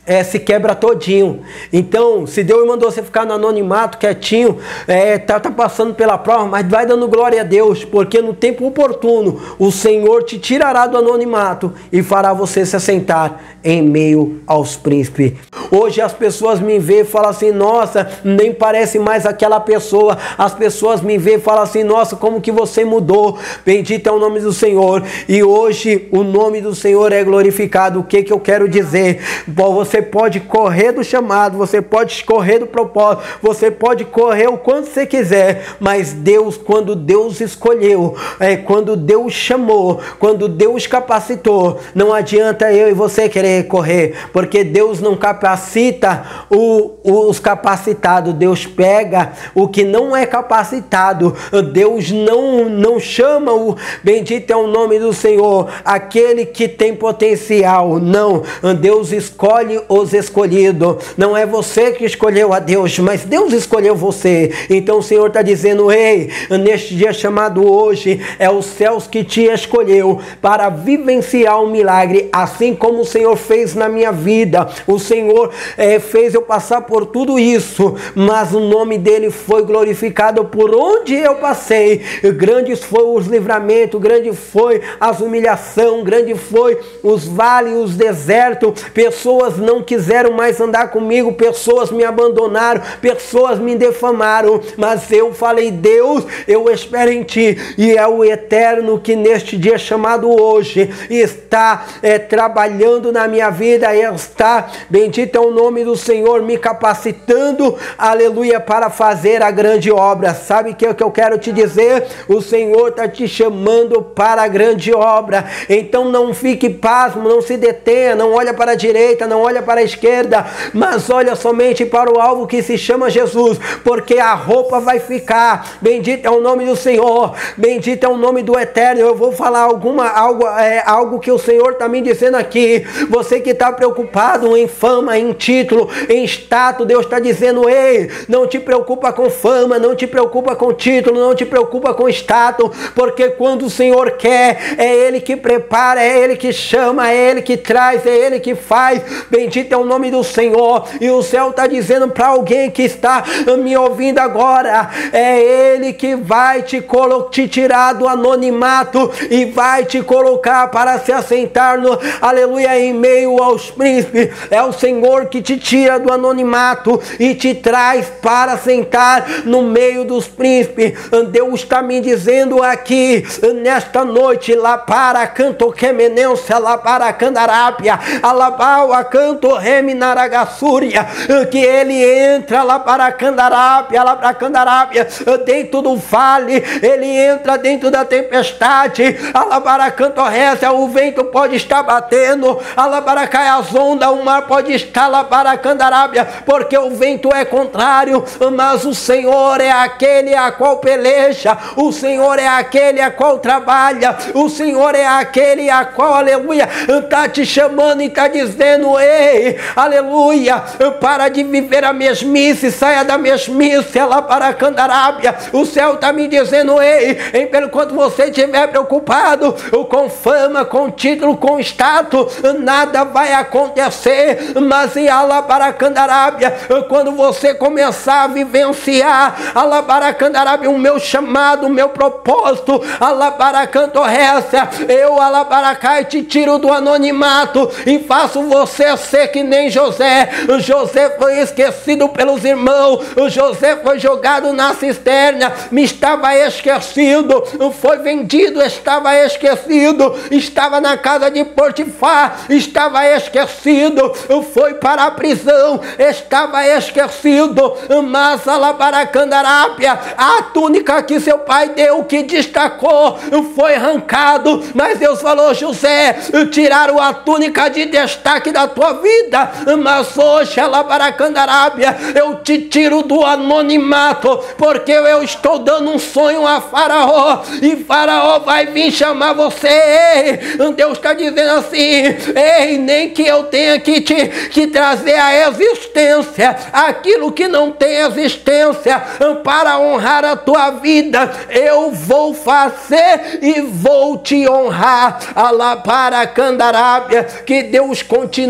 É, se quebra todinho. Então, se Deus mandou você ficar no anonimato, quietinho, é, tá, tá passando pela prova, mas vai dando glória a Deus, porque no tempo oportuno o Senhor te tirará do anonimato e fará você se assentar em meio aos príncipes. Hoje as pessoas me veem e falam assim, nossa, nem parece mais aquela pessoa. As pessoas me veem e falam assim, nossa, como que você mudou. Bendito é o nome do Senhor. E hoje o nome do Senhor é glorificado. O que que eu quero dizer? Bom, você pode correr do chamado, você pode correr do propósito, você pode correr o quanto você quiser, mas Deus, quando Deus escolheu, é, quando Deus chamou, quando Deus capacitou, não adianta eu e você querer correr, porque Deus não capacita o, os capacitados, Deus pega o que não é capacitado, Deus não, não chama o, bendito é o nome do Senhor, aquele que tem potencial, não, Deus escolhe os escolhidos, não é você que escolheu a Deus, mas Deus escolheu você. Então o Senhor está dizendo, ei, neste dia chamado hoje, é os céus que te escolheu para vivenciar um milagre, assim como o Senhor fez na minha vida. O Senhor é, fez eu passar por tudo isso, mas o nome dele foi glorificado por onde eu passei. Grandes foram os livramentos, grande foi as humilhações, grande foi os vales, os desertos. Pessoas não quiseram mais andar comigo, pessoas me abandonaram, pessoas me defamaram, mas eu falei, Deus, eu espero em ti, e é o Eterno que neste dia chamado hoje está é, trabalhando na minha vida, está, bendito é o nome do Senhor, me capacitando, aleluia, para fazer a grande obra. Sabe o que, que eu quero te dizer? O Senhor está te chamando para a grande obra, então não fique pasmo, não se detenha, não olha para a direita, não olha para a esquerda, mas olha somente para o alvo que se chama Jesus, porque a roupa vai ficar. Bendito é o nome do Senhor, bendito é o nome do Eterno. Eu vou falar alguma, algo, é, algo que o Senhor está me dizendo aqui. Você que está preocupado em fama, em título, em status, Deus está dizendo, ei, não te preocupa com fama, não te preocupa com título, não te preocupa com status, porque quando o Senhor quer, é Ele que prepara, é Ele que chama, é Ele que traz, é Ele que faz. Bendito é o nome do Senhor. E o céu está dizendo para alguém que está me ouvindo agora, é Ele que vai te, te tirar do anonimato e vai te colocar para se assentar no, aleluia, em meio aos príncipes. É o Senhor que te tira do anonimato e te traz para sentar no meio dos príncipes. Deus está me dizendo aqui nesta noite, lá para canto quemenência, lá para candarápia, alabau a canto reminaragassúria, que ele entra lá para candarápia, lá para candarápia, dentro do vale, ele entra dentro da tempestade, alabara canto récia, o vento pode estar batendo, alabara cai as ondas, o mar pode estar lá para candarápia, porque o vento é contrário, mas o Senhor é aquele a qual peleja, o Senhor é aquele a qual trabalha, o Senhor é aquele a qual, aleluia, está te chamando e está dizendo, ei, aleluia, para de viver a mesmice, saia da mesmice, lá para candarápia. O céu está me dizendo, ei, em pelo quanto você estiver preocupado com fama, com título, com status, nada vai acontecer, mas e lá para candarápia, quando você começar a vivenciar, lá para candarápia, o meu chamado, o meu propósito, lá para cantorrécia, eu, lá para cá, te tiro do anonimato e faço você ser que nem José. José foi esquecido pelos irmãos, José foi jogado na cisterna, me estava esquecido, foi vendido, estava esquecido, estava na casa de Potifar, estava esquecido, foi para a prisão, estava esquecido, mas lá para candarápia, a túnica que seu pai deu, que destacou, foi arrancado, mas Deus falou, José, tiraram a túnica de destaque da tua vida, mas hoje lá para candarápia, eu te tiro do anonimato, porque eu estou dando um sonho a Faraó, e Faraó vai vir chamar você. Ei, Deus está dizendo assim, ei, nem que eu tenha que te que trazer a existência, aquilo que não tem existência, para honrar a tua vida, eu vou fazer e vou te honrar. Alá para candarápia, que Deus continue te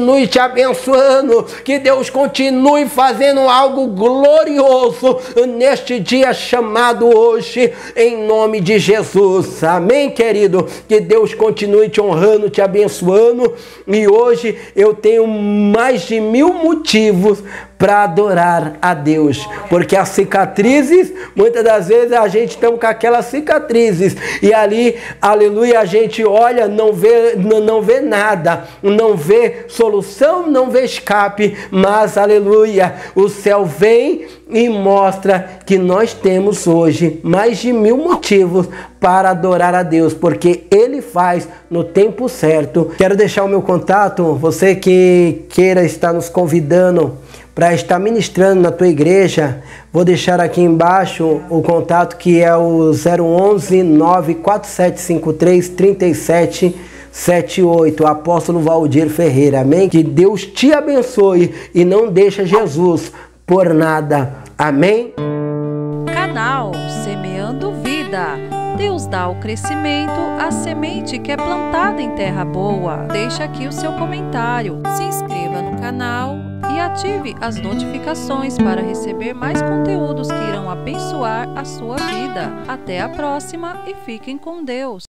abençoando, que Deus continue fazendo algo glorioso neste dia chamado hoje, em nome de Jesus. Amém, querido? Que Deus continue te honrando, te abençoando. E hoje eu tenho mais de mil motivos para adorar a Deus, porque as cicatrizes, muitas das vezes a gente está com aquelas cicatrizes e ali, aleluia, a gente olha, não vê, não vê nada, não vê solução, não vê escape, mas aleluia, o céu vem e mostra que nós temos hoje mais de mil motivos para adorar a Deus, porque Ele faz no tempo certo. Quero deixar o meu contato, você que queira estar nos convidando para estar ministrando na tua igreja, vou deixar aqui embaixo o contato, que é o zero onze, nove quatro sete cinco três, três sete sete oito, Apóstolo Valdir Ferreira, amém? Que Deus te abençoe e não deixa Jesus por nada, amém? Canal Semeando Vida. Deus dá o crescimento à semente que é plantada em terra boa. Deixa aqui o seu comentário, se inscreva no canal e ative as notificações para receber mais conteúdos que irão abençoar a sua vida. Até a próxima e fiquem com Deus.